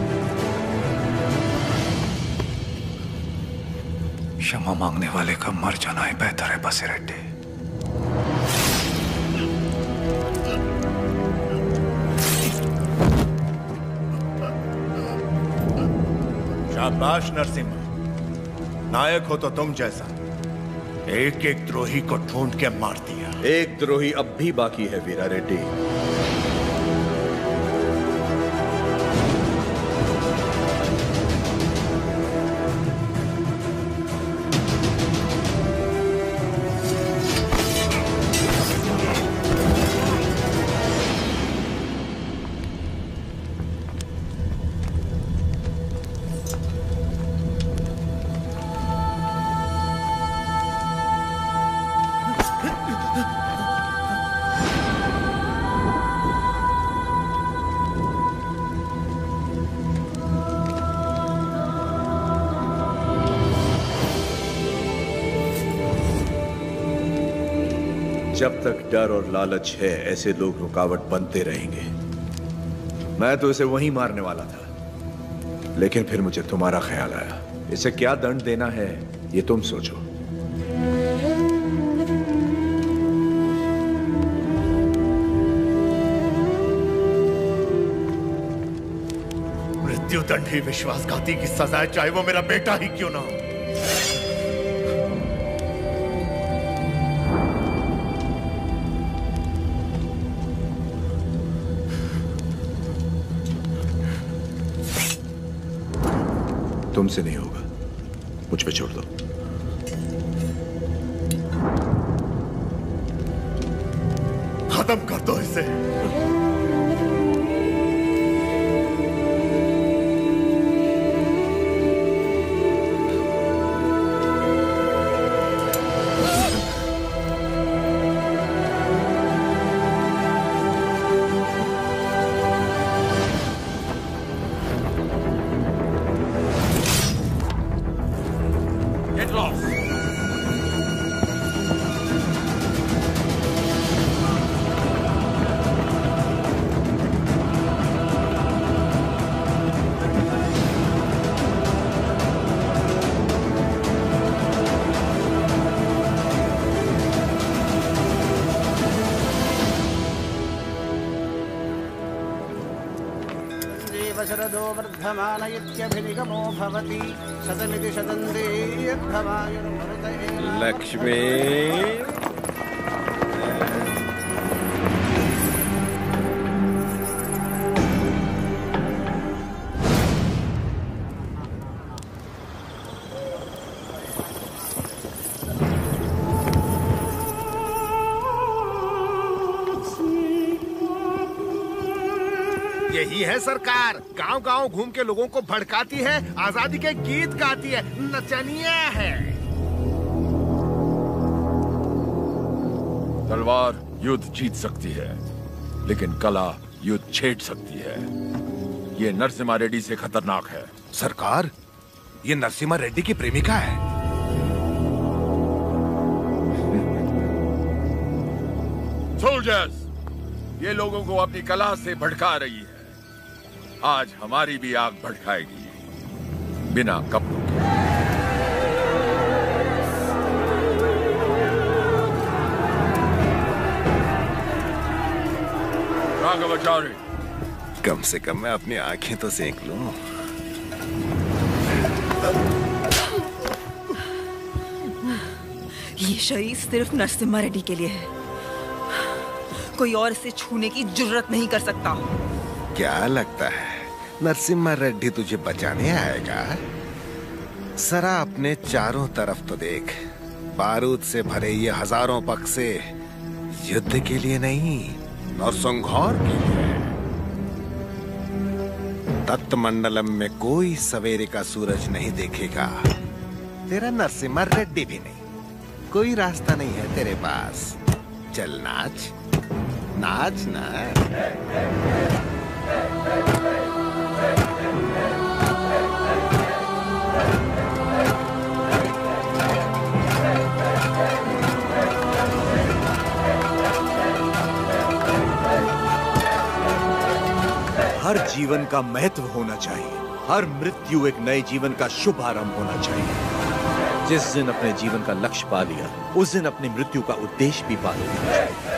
क्षमा मांगने वाले का मर जाना ही बेहतर है बसिरेड्डी। शाबाश नरसिम्हा, नायक हो तो तुम जैसा एक एक द्रोही को ढूंढ के मार दिया। एक द्रोही अब भी बाकी है वीरा रेड्डी। जब तक डर और लालच है, ऐसे लोग रुकावट बनते रहेंगे। मैं तो इसे वहीं मारने वाला था, लेकिन फिर मुझे तुम्हारा ख्याल आया। इसे क्या दंड देना है, ये तुम सोचो। मृत्युदंड ही विश्वासघाती की सजा है, चाहे वो मेरा बेटा ही क्यों ना हो। तुमसे नहीं होगा, मुझ पे छोड़ दो। खत्म कर दो इसे। शरदो वर्धमान इत्यभिनिगमो भवति शतमिति शतन्ते यद्भवायुर्भवते। लक्ष्मी यही है सरकार, गांव गांव घूम के लोगों को भड़काती है, आजादी के गीत गाती है, नचनिया है। तलवार युद्ध जीत सकती है, लेकिन कला युद्ध छेड़ सकती है। ये नरसिम्हा रेड्डी से खतरनाक है। सरकार, ये नरसिम्हा रेड्डी की प्रेमिका है। सोल्जर्स, ये लोगों को अपनी कला से भड़का रही है। आज हमारी भी आग भड़काएगी, बिना कपड़ों के। राघवाचार्य, कम से कम मैं अपनी आंखें तो सेक लूं। ये शरीर सिर्फ नरसिम्हा रेड्डी के लिए है, कोई और इसे छूने की जुर्रत नहीं कर सकता। क्या लगता है नरसिम्हा रेड्डी तुझे बचाने आएगा? जरा अपने चारों तरफ तो देख, बारूद से भरे ये हजारों बक्से युद्ध के लिए नहीं, नरसंहार के लिए। तत्मंडलम में कोई सवेरे का सूरज नहीं देखेगा, तेरा नरसिम्हा रेड्डी भी नहीं। कोई रास्ता नहीं है तेरे पास। चल नाच नाच नाच। हर जीवन का महत्व होना चाहिए, हर मृत्यु एक नए जीवन का शुभ आरंभ होना चाहिए। जिस दिन अपने जीवन का लक्ष्य पा लिया, उस दिन अपनी मृत्यु का उद्देश्य भी पा लेना चाहिए।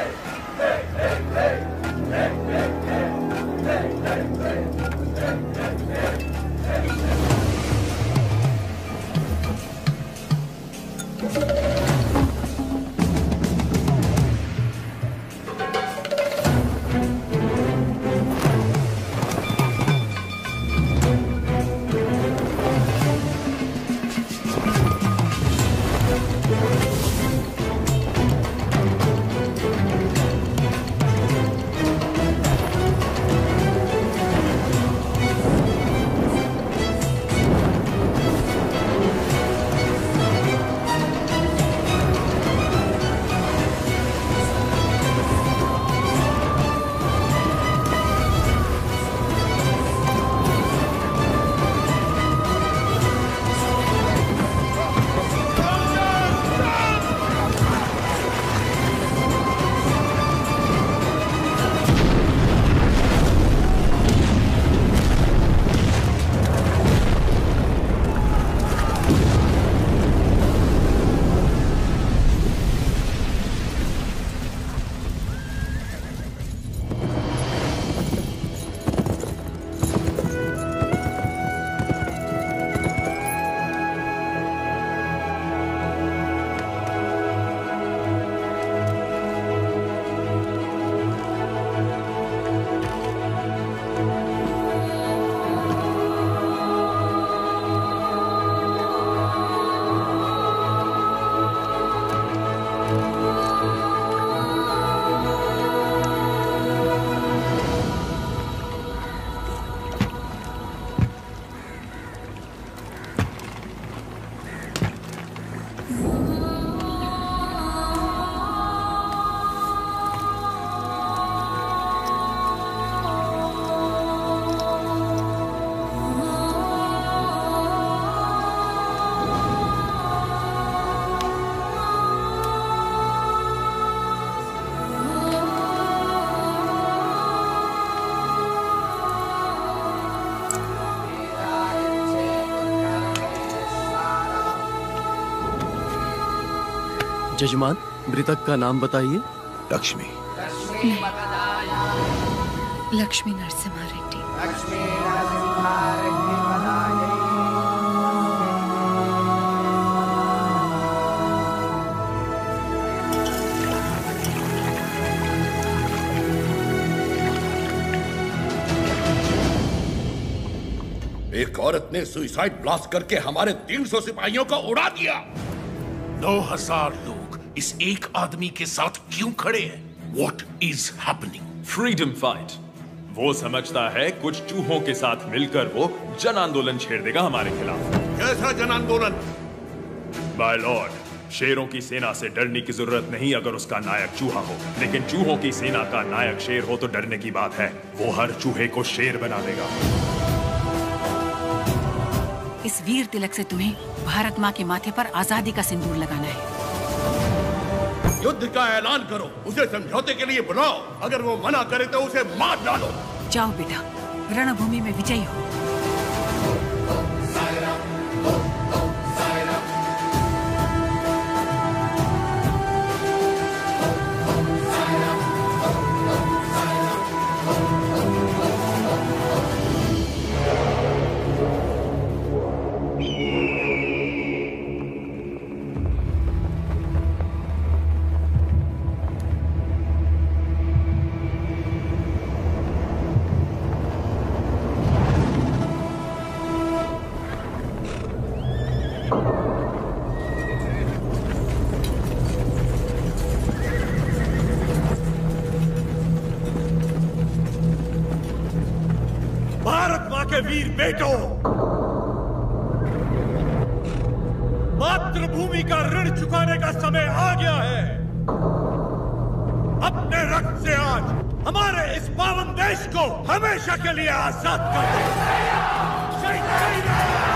जजमान, मृतक का नाम बताइए। लक्ष्मी। लक्ष्मी नरसिम्हा रेड्डी। लक्ष्मी नरसिम्हा रेड्डी बताइए। एक औरत ने सुसाइड ब्लास्ट करके हमारे तीन सौ सिपाहियों को उड़ा दिया। नौ हजार लोग इस एक आदमी के साथ क्यों खड़े हैं? What is happening? Freedom fight. वो समझता है कुछ चूहों के साथ मिलकर वो जन आंदोलन छेड़ देगा हमारे खिलाफ। कैसा जन आंदोलन? माय लॉर्ड, शेरों की सेना से डरने की जरूरत नहीं अगर उसका नायक चूहा हो, लेकिन चूहों की सेना का नायक शेर हो तो डरने की बात है। वो हर चूहे को शेर बना देगा। इस वीर तिलक से तुम्हें भारत माँ के माथे पर आजादी का सिंदूर लगाना है। युद्ध का ऐलान करो, उसे समझौते के लिए बुलाओ। अगर वो मना करे तो उसे मार डालो। जाओ बेटा, रणभूमि में विजयी हो। के वीर बेटों, मातृभूमि का ऋण चुकाने का समय आ गया है। अपने रक्त से आज हमारे इस पावन देश को हमेशा के लिए आजाद कर दो। जय जय Ram.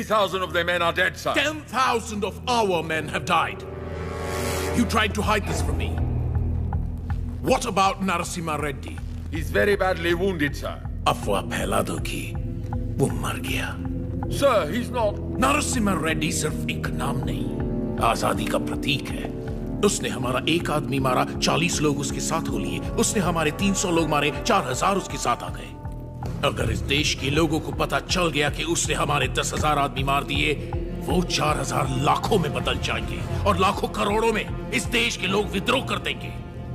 thousand of their men are dead, sir. ten thousand of our men have died. You tried to hide this from me. What about Narasimha Reddy? He's very badly wounded, sir. अफवाह फैला दो कि वो मर गया। Sir, he's not. Narasimha Reddy सिर्फ एक नाम नहीं, आजादी का प्रतीक है। उसने हमारा एक आदमी मारा, चालीस लोग उसके साथ हो लिए। उसने हमारे तीन सौ लोग मारे, चार हजार उसके साथ आ गए। अगर इस देश के लोगों को पता चल गया कि उसने हमारे दस हजार आदमी मार दिए, वो चार हजार लाखों में बदल जाएंगे और लाखों करोड़ों में इस देश के लोग विद्रोह कर देंगे।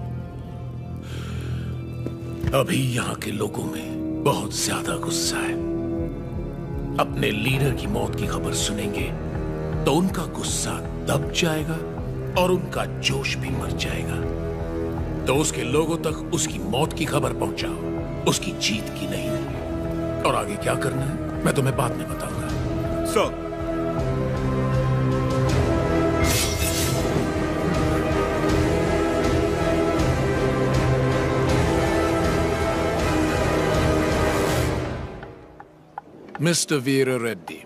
अभी यहाँ के लोगों में बहुत ज्यादा गुस्सा है। अपने लीडर की मौत की खबर सुनेंगे तो उनका गुस्सा दब जाएगा और उनका जोश भी मर जाएगा। तो उसके लोगों तक उसकी मौत की खबर पहुंचाओ, उसकी जीत की नहीं। और आगे क्या करना है मैं तुम्हें बाद में बताऊंगा। सर, मिस्टर वीरा रेड्डी,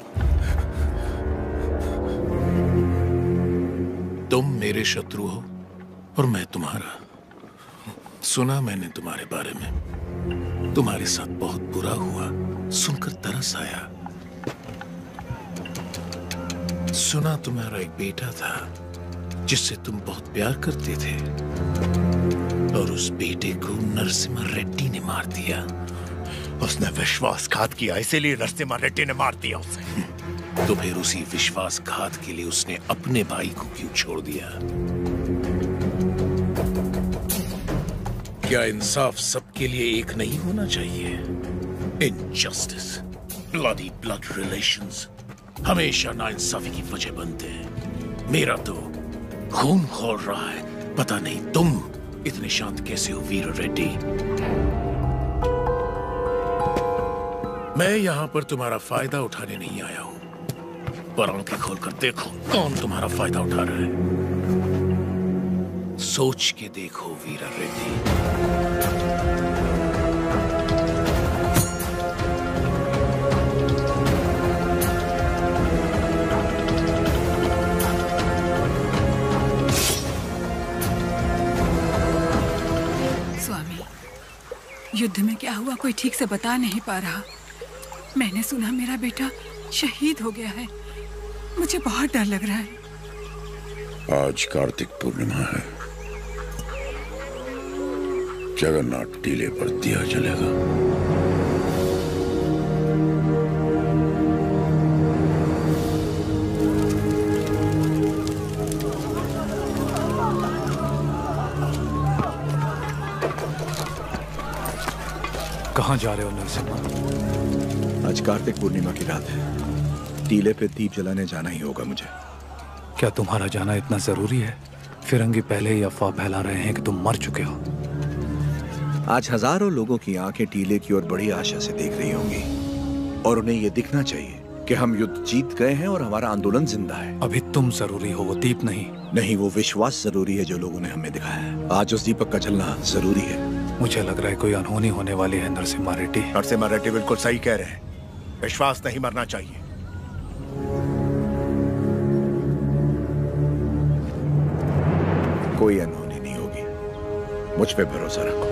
तुम मेरे शत्रु हो और मैं तुम्हारा। सुना मैंने तुम्हारे बारे में, तुम्हारे साथ बहुत बुरा हुआ, सुनकर तरस आया। सुना तुम्हारा एक बेटा था जिससे तुम बहुत प्यार करते थे और उस बेटे को नरसिम्हा रेड्डी ने मार दिया। उसने विश्वासघात किया, इसीलिए नरसिम्हा रेड्डी ने मार दिया उसे। तो फिर उसी विश्वासघात के लिए उसने अपने भाई को क्यों छोड़ दिया? क्या इंसाफ सबके लिए एक नहीं होना चाहिए? इनजस्टिस, ब्लडी ब्लड रिलेशंस हमेशा नाइंसाफी की वजह बनते हैं। मेरा तो खून खौल रहा है। पता नहीं तुम इतने शांत कैसे हो वीरा रेड्डी। मैं यहां पर तुम्हारा फायदा उठाने नहीं आया हूं, पर आंखें खोलकर देखो कौन तुम्हारा फायदा उठा रहा है। सोच के देखो वीरा रेड्डी। स्वामी, युद्ध में क्या हुआ कोई ठीक से बता नहीं पा रहा। मैंने सुना मेरा बेटा शहीद हो गया है। मुझे बहुत डर लग रहा है। आज कार्तिक पूर्णिमा है। जगन्नाथ टीले पर दिया जलेगा। कहाँ जा रहे हो नरसिम्हा? आज कार्तिक पूर्णिमा की रात है। टीले पे दीप जलाने जाना ही होगा मुझे। क्या तुम्हारा जाना इतना जरूरी है? फिरंगी पहले ही अफवाह फैला रहे हैं कि तुम मर चुके हो। आज हजारों लोगों की आंखें टीले की ओर बड़ी आशा से देख रही होंगी और उन्हें यह दिखना चाहिए कि हम युद्ध जीत गए हैं और हमारा आंदोलन जिंदा है। अभी तुम जरूरी हो, वो दीप नहीं। नहीं, वो विश्वास जरूरी है जो लोगों ने हमें दिखाया है। आज उस दीपक का जलना जरूरी है। मुझे लग रहा है कोई अनहोनी होने वाली है नरसिम्हा रेड्डी। नरसिम्हा रेड्डी बिल्कुल सही कह रहे हैं। विश्वास नहीं मरना चाहिए। कोई अनहोनी नहीं होगी, मुझ पे भरोसा रखो।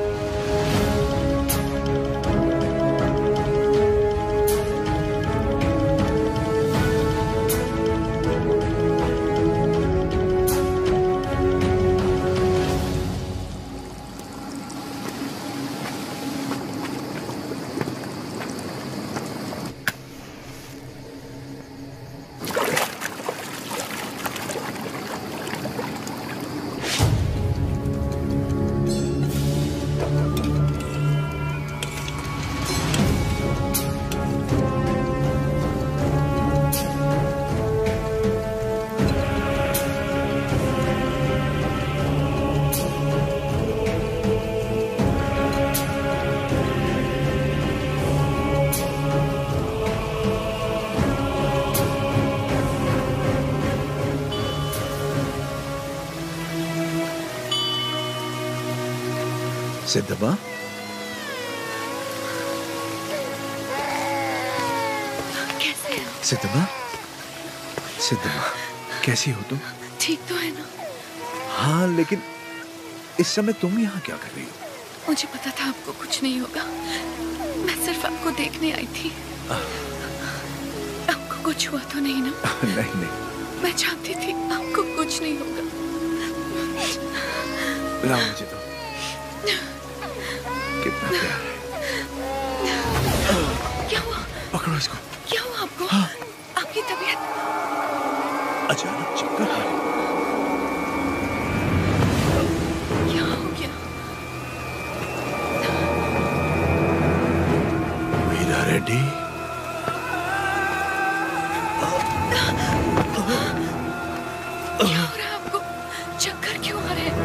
सिद्धबा, कैसे हो? सिद्धमा, सिद्धमा, कैसी हो तुम? ठीक तो है ना? हाँ, लेकिन इस समय तुम यहाँ क्या कर रही हो? मुझे पता था आपको कुछ नहीं होगा। मैं सिर्फ आपको देखने आई थी। आपको कुछ हुआ तो नहीं ना? नहीं नहीं। मैं जानती थी आपको कुछ नहीं होगा। लाओ मुझे तो। कितना प्यार है। क्या हुआ? पकड़ो इसको। क्या हुआ आपको? हाँ। आपकी तबीयत? अचानक चक्कर आ रहे। क्या हो गया? वीरा रेड्डी। क्या हो रहा है आपको? चक्कर क्यों आ रहे हैं?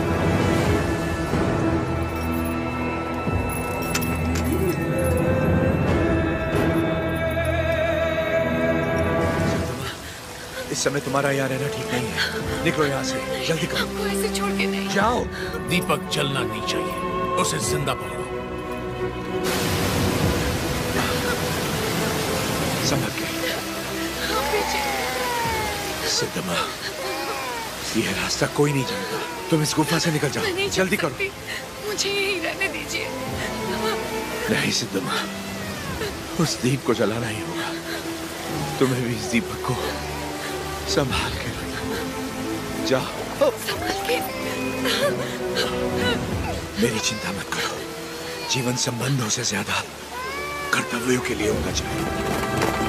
इस समय तुम्हारा यहाँ रहना ठीक नहीं है। निकलो यहाँ से, जल्दी करो। आपको ऐसे छोड़ के नहीं। जाओ। दीपक चलना नहीं चाहिए, उसे जिंदा पकड़ो। संभल के। सिद्धमा, यह रास्ता कोई नहीं जानता। तुम इस गुफा से निकल जाओ, जल्दी करो। मुझे यहीं रहने दीजिए। नहीं सिद्धमा, उस दीप को जलाना ही होगा। तुम्हें भी इस दीपक को संभाल के जाओ। संभाल के। मेरी चिंता मत करो। जीवन संबंधों से ज्यादा कर्तव्यों के लिए होना चाहिए।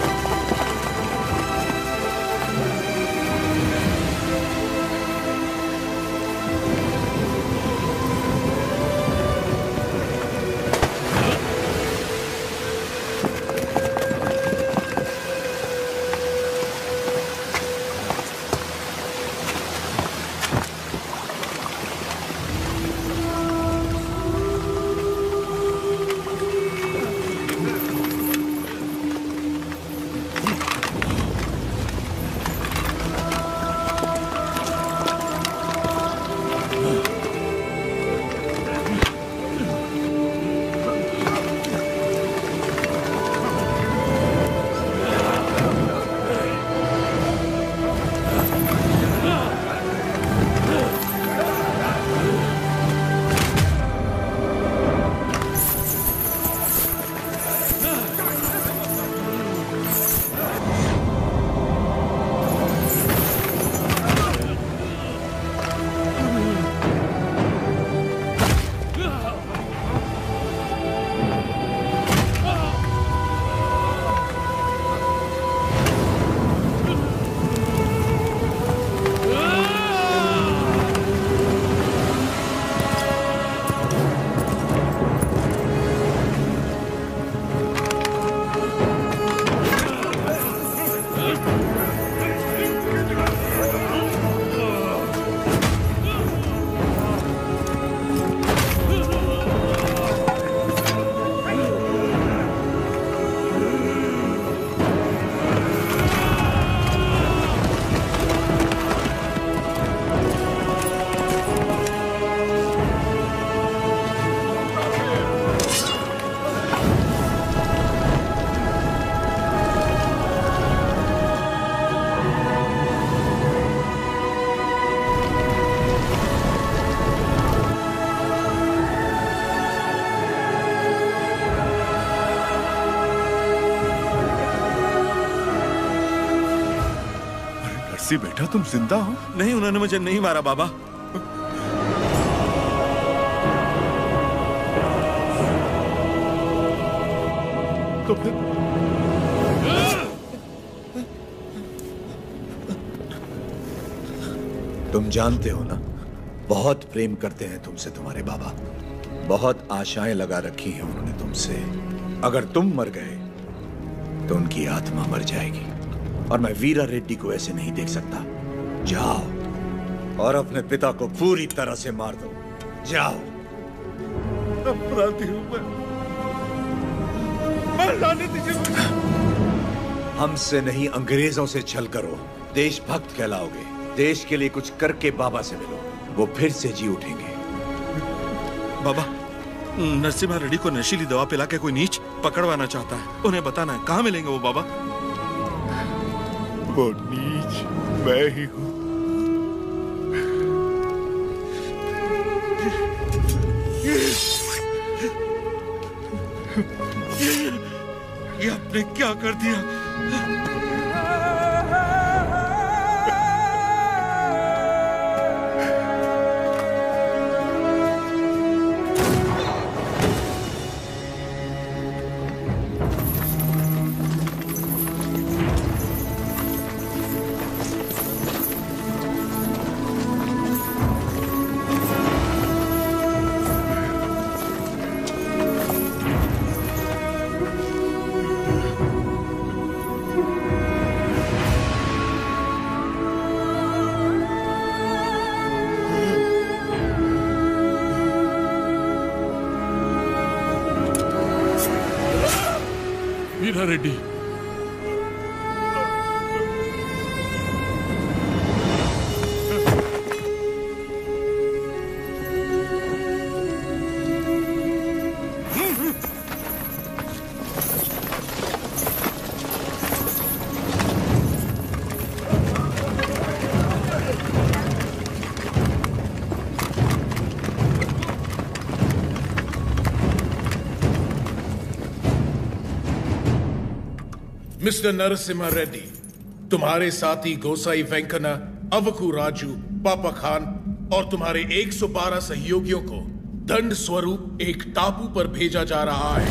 नरसी बेटा, तुम जिंदा हो? नहीं, उन्होंने मुझे नहीं मारा बाबा। तो फिर तुम जानते हो ना, बहुत प्रेम करते हैं तुमसे तुम्हारे बाबा। बहुत आशाएं लगा रखी हैं उन्होंने तुमसे। अगर तुम मर गए तो उनकी आत्मा मर जाएगी, और मैं वीरा रेड्डी को ऐसे नहीं देख सकता। जाओ और अपने पिता को पूरी तरह से मार दो। जाओ। अपराधी हूं मैं, मैं जाने दीजिए मुझे। हमसे नहीं, अंग्रेजों से छल करो, देशभक्त कहलाओगे। देश के लिए कुछ करके बाबा से मिलो, वो फिर से जी उठेंगे। बाबा, नरसिम्हा रेड्डी को नशीली दवा पिला के कोई नीच पकड़वाना चाहता है। उन्हें बताना है, कहाँ मिलेंगे वो बाबा? वो नीच मैं ही हूं। ये आपने क्या कर दिया? वीरा रेड्डी, मिस्टर नरसिम्हा रेड्डी, तुम्हारे साथी गोसाई वेंकना, अवकू राजू, पापा खान और तुम्हारे एक सौ बारह सहयोगियों को दंड स्वरूप एक टापू पर भेजा जा रहा है।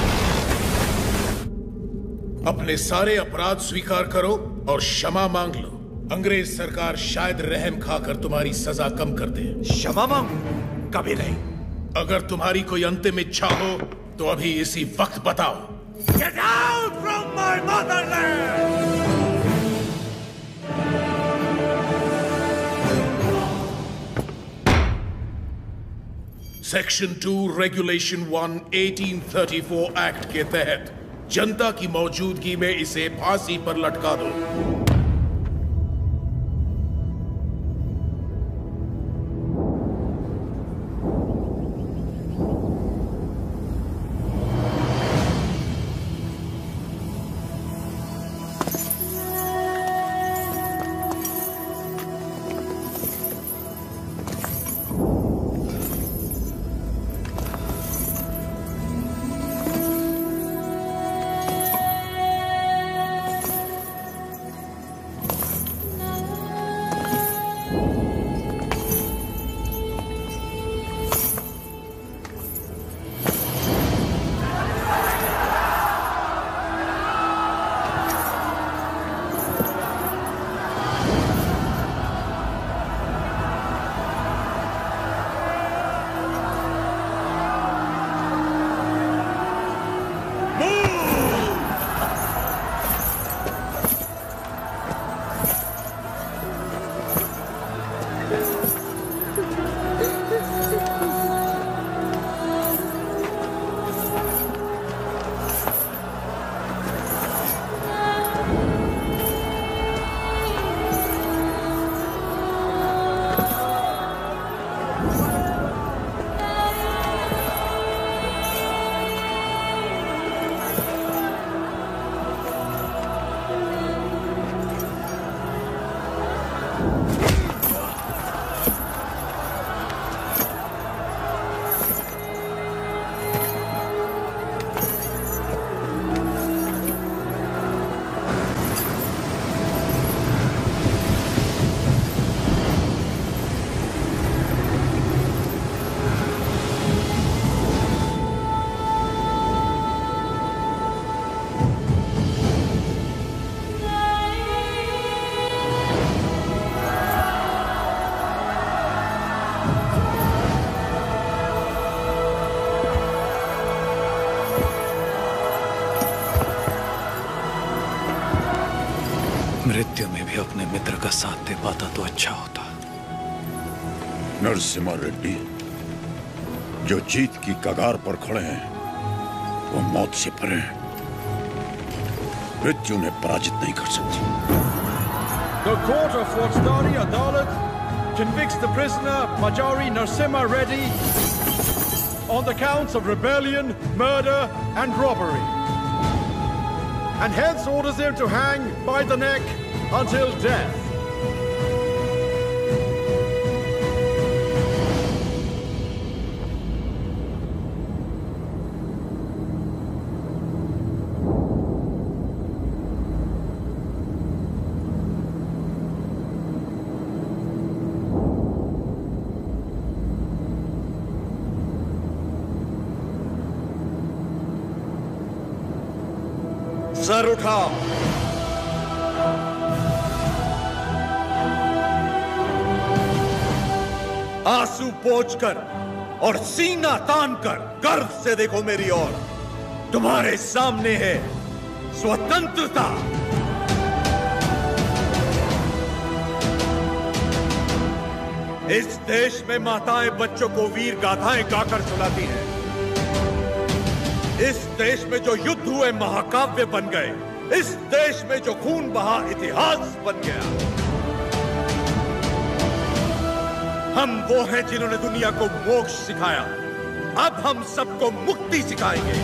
अपने सारे अपराध स्वीकार करो और क्षमा मांग लो। अंग्रेज सरकार शायद रहम खाकर तुम्हारी सजा कम कर दे। क्षमा मांगू? कभी नहीं। अगर तुम्हारी कोई अंतिम इच्छा हो तो अभी इसी वक्त बताओ। Get out from my motherland! Section two regulation one अठारह चौंतीस एक्ट के तहत जनता की मौजूदगी में इसे फांसी पर लटका दो। मृत्यु में भी अपने मित्र का साथ दे पाता तो अच्छा होता। नरसिम्हा रेड्डी, जो जीत की कगार पर खड़े हैं वो मौत से परे हैं। मृत्यु उन्हें पराजित नहीं कर सकती। The court of Faujdari Adalat convicts the prisoner Majari Narasimha Reddy on the counts of rebellion, murder and robbery, and hence orders him to hang by the neck until death. सर उठाओ। आंसू पोंछकर और सीना तानकर गर्व से देखो मेरी ओर। तुम्हारे सामने है स्वतंत्रता। इस देश में माताएं बच्चों को वीर गाथाएं गाकर सुनाती हैं। इस देश में जो युद्ध हुए महाकाव्य बन गए। इस देश में जो खून बहा इतिहास बन गया। हम वो हैं जिन्होंने दुनिया को मोक्ष सिखाया। अब हम सबको मुक्ति सिखाएंगे।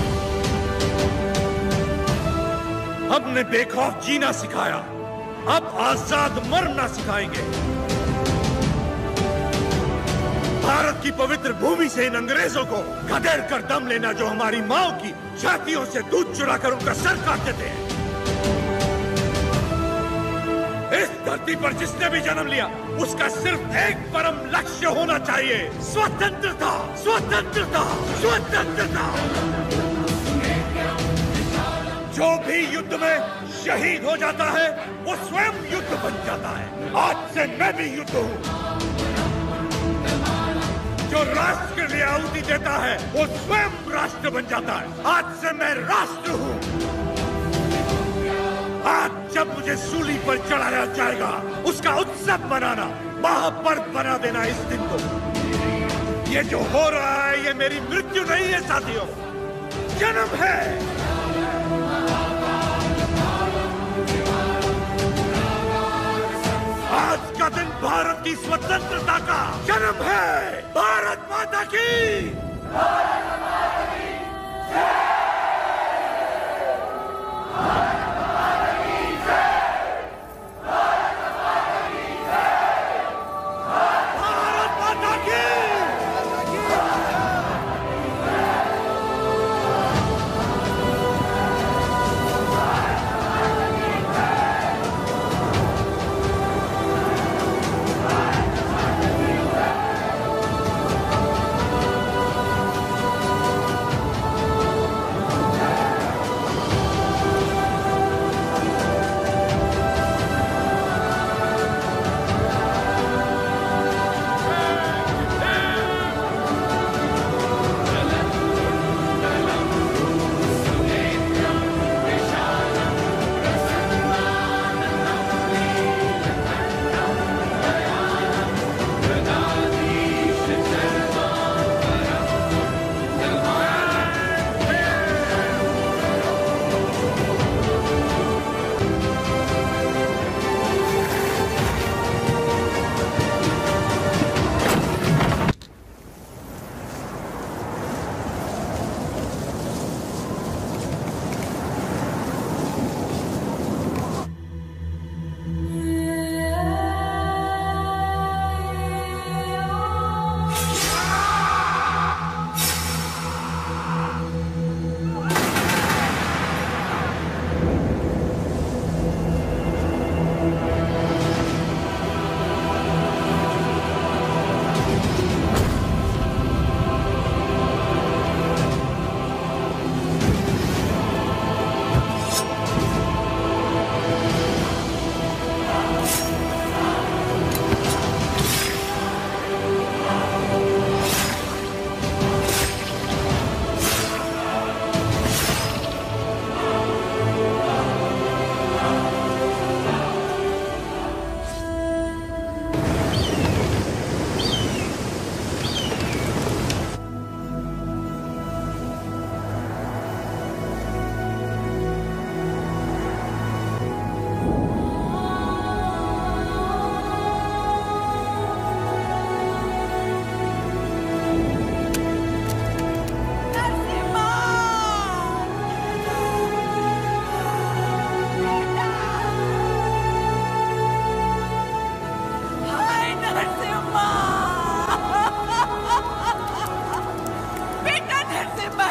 हमने बेखौफ जीना सिखाया। अब आजाद मरना सिखाएंगे। भारत की पवित्र भूमि से इन अंग्रेजों को खदेड़ कर दम लेना, जो हमारी माओ की छातियों से दूध चुराकर उनका सर काट देते हैं। इस धरती पर जिसने भी जन्म लिया उसका सिर्फ एक परम लक्ष्य होना चाहिए, स्वतंत्रता, स्वतंत्रता, स्वतंत्रता। जो भी युद्ध में शहीद हो जाता है वो स्वयं युद्ध बन जाता है। आज से मैं भी युद्ध हूँ। जो राष्ट्र के लिए आहुति देता है वो स्वयं राष्ट्र बन जाता है। आज से मैं राष्ट्र हूँ। आज जब मुझे सूली पर चढ़ाया जाएगा उसका उत्सव मनाना, महापर्व बना देना इस दिन को। ये जो हो रहा है ये मेरी मृत्यु नहीं है साथियों, जन्म है। आज का दिन भारत की स्वतंत्रता का जन्म है। भारत माता की, भारत माता की जय।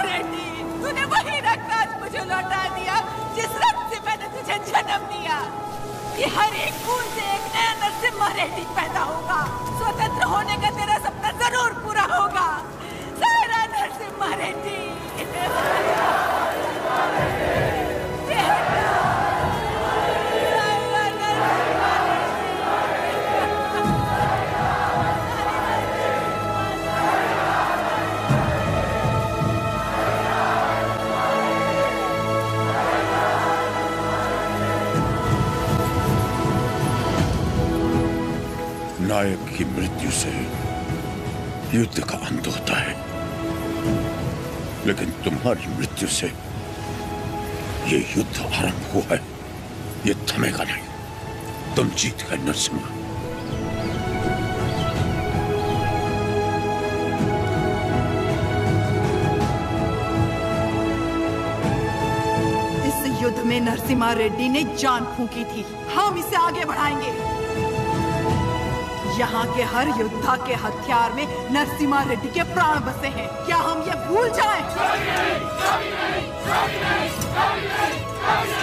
रेड्डी, तूने वही रक्त आज मुझे लौटा दिया जिस रक्त से मैंने तुझे जन्म दिया। कि हर एक खून से एक नया नरसिम्हा रेड्डी पैदा होगा। स्वतंत्र होने का तेरा सपना जरूर पूरा होगा। सारा नरसिम्हा रेड्डी। नायक की मृत्यु से युद्ध का अंत होता है, लेकिन तुम्हारी मृत्यु से ये युद्ध आरंभ हुआ है। ये थमेगा नहीं। तुम जीत गए नरसिम्हा। इस युद्ध में नरसिम्हा रेड्डी ने जान फूंकी थी। हम इसे आगे बढ़ाएंगे। यहाँ के हर योद्धा के हथियार में नरसिम्हा रेड्डी के प्राण बसे हैं। क्या हम ये भूल जाएं?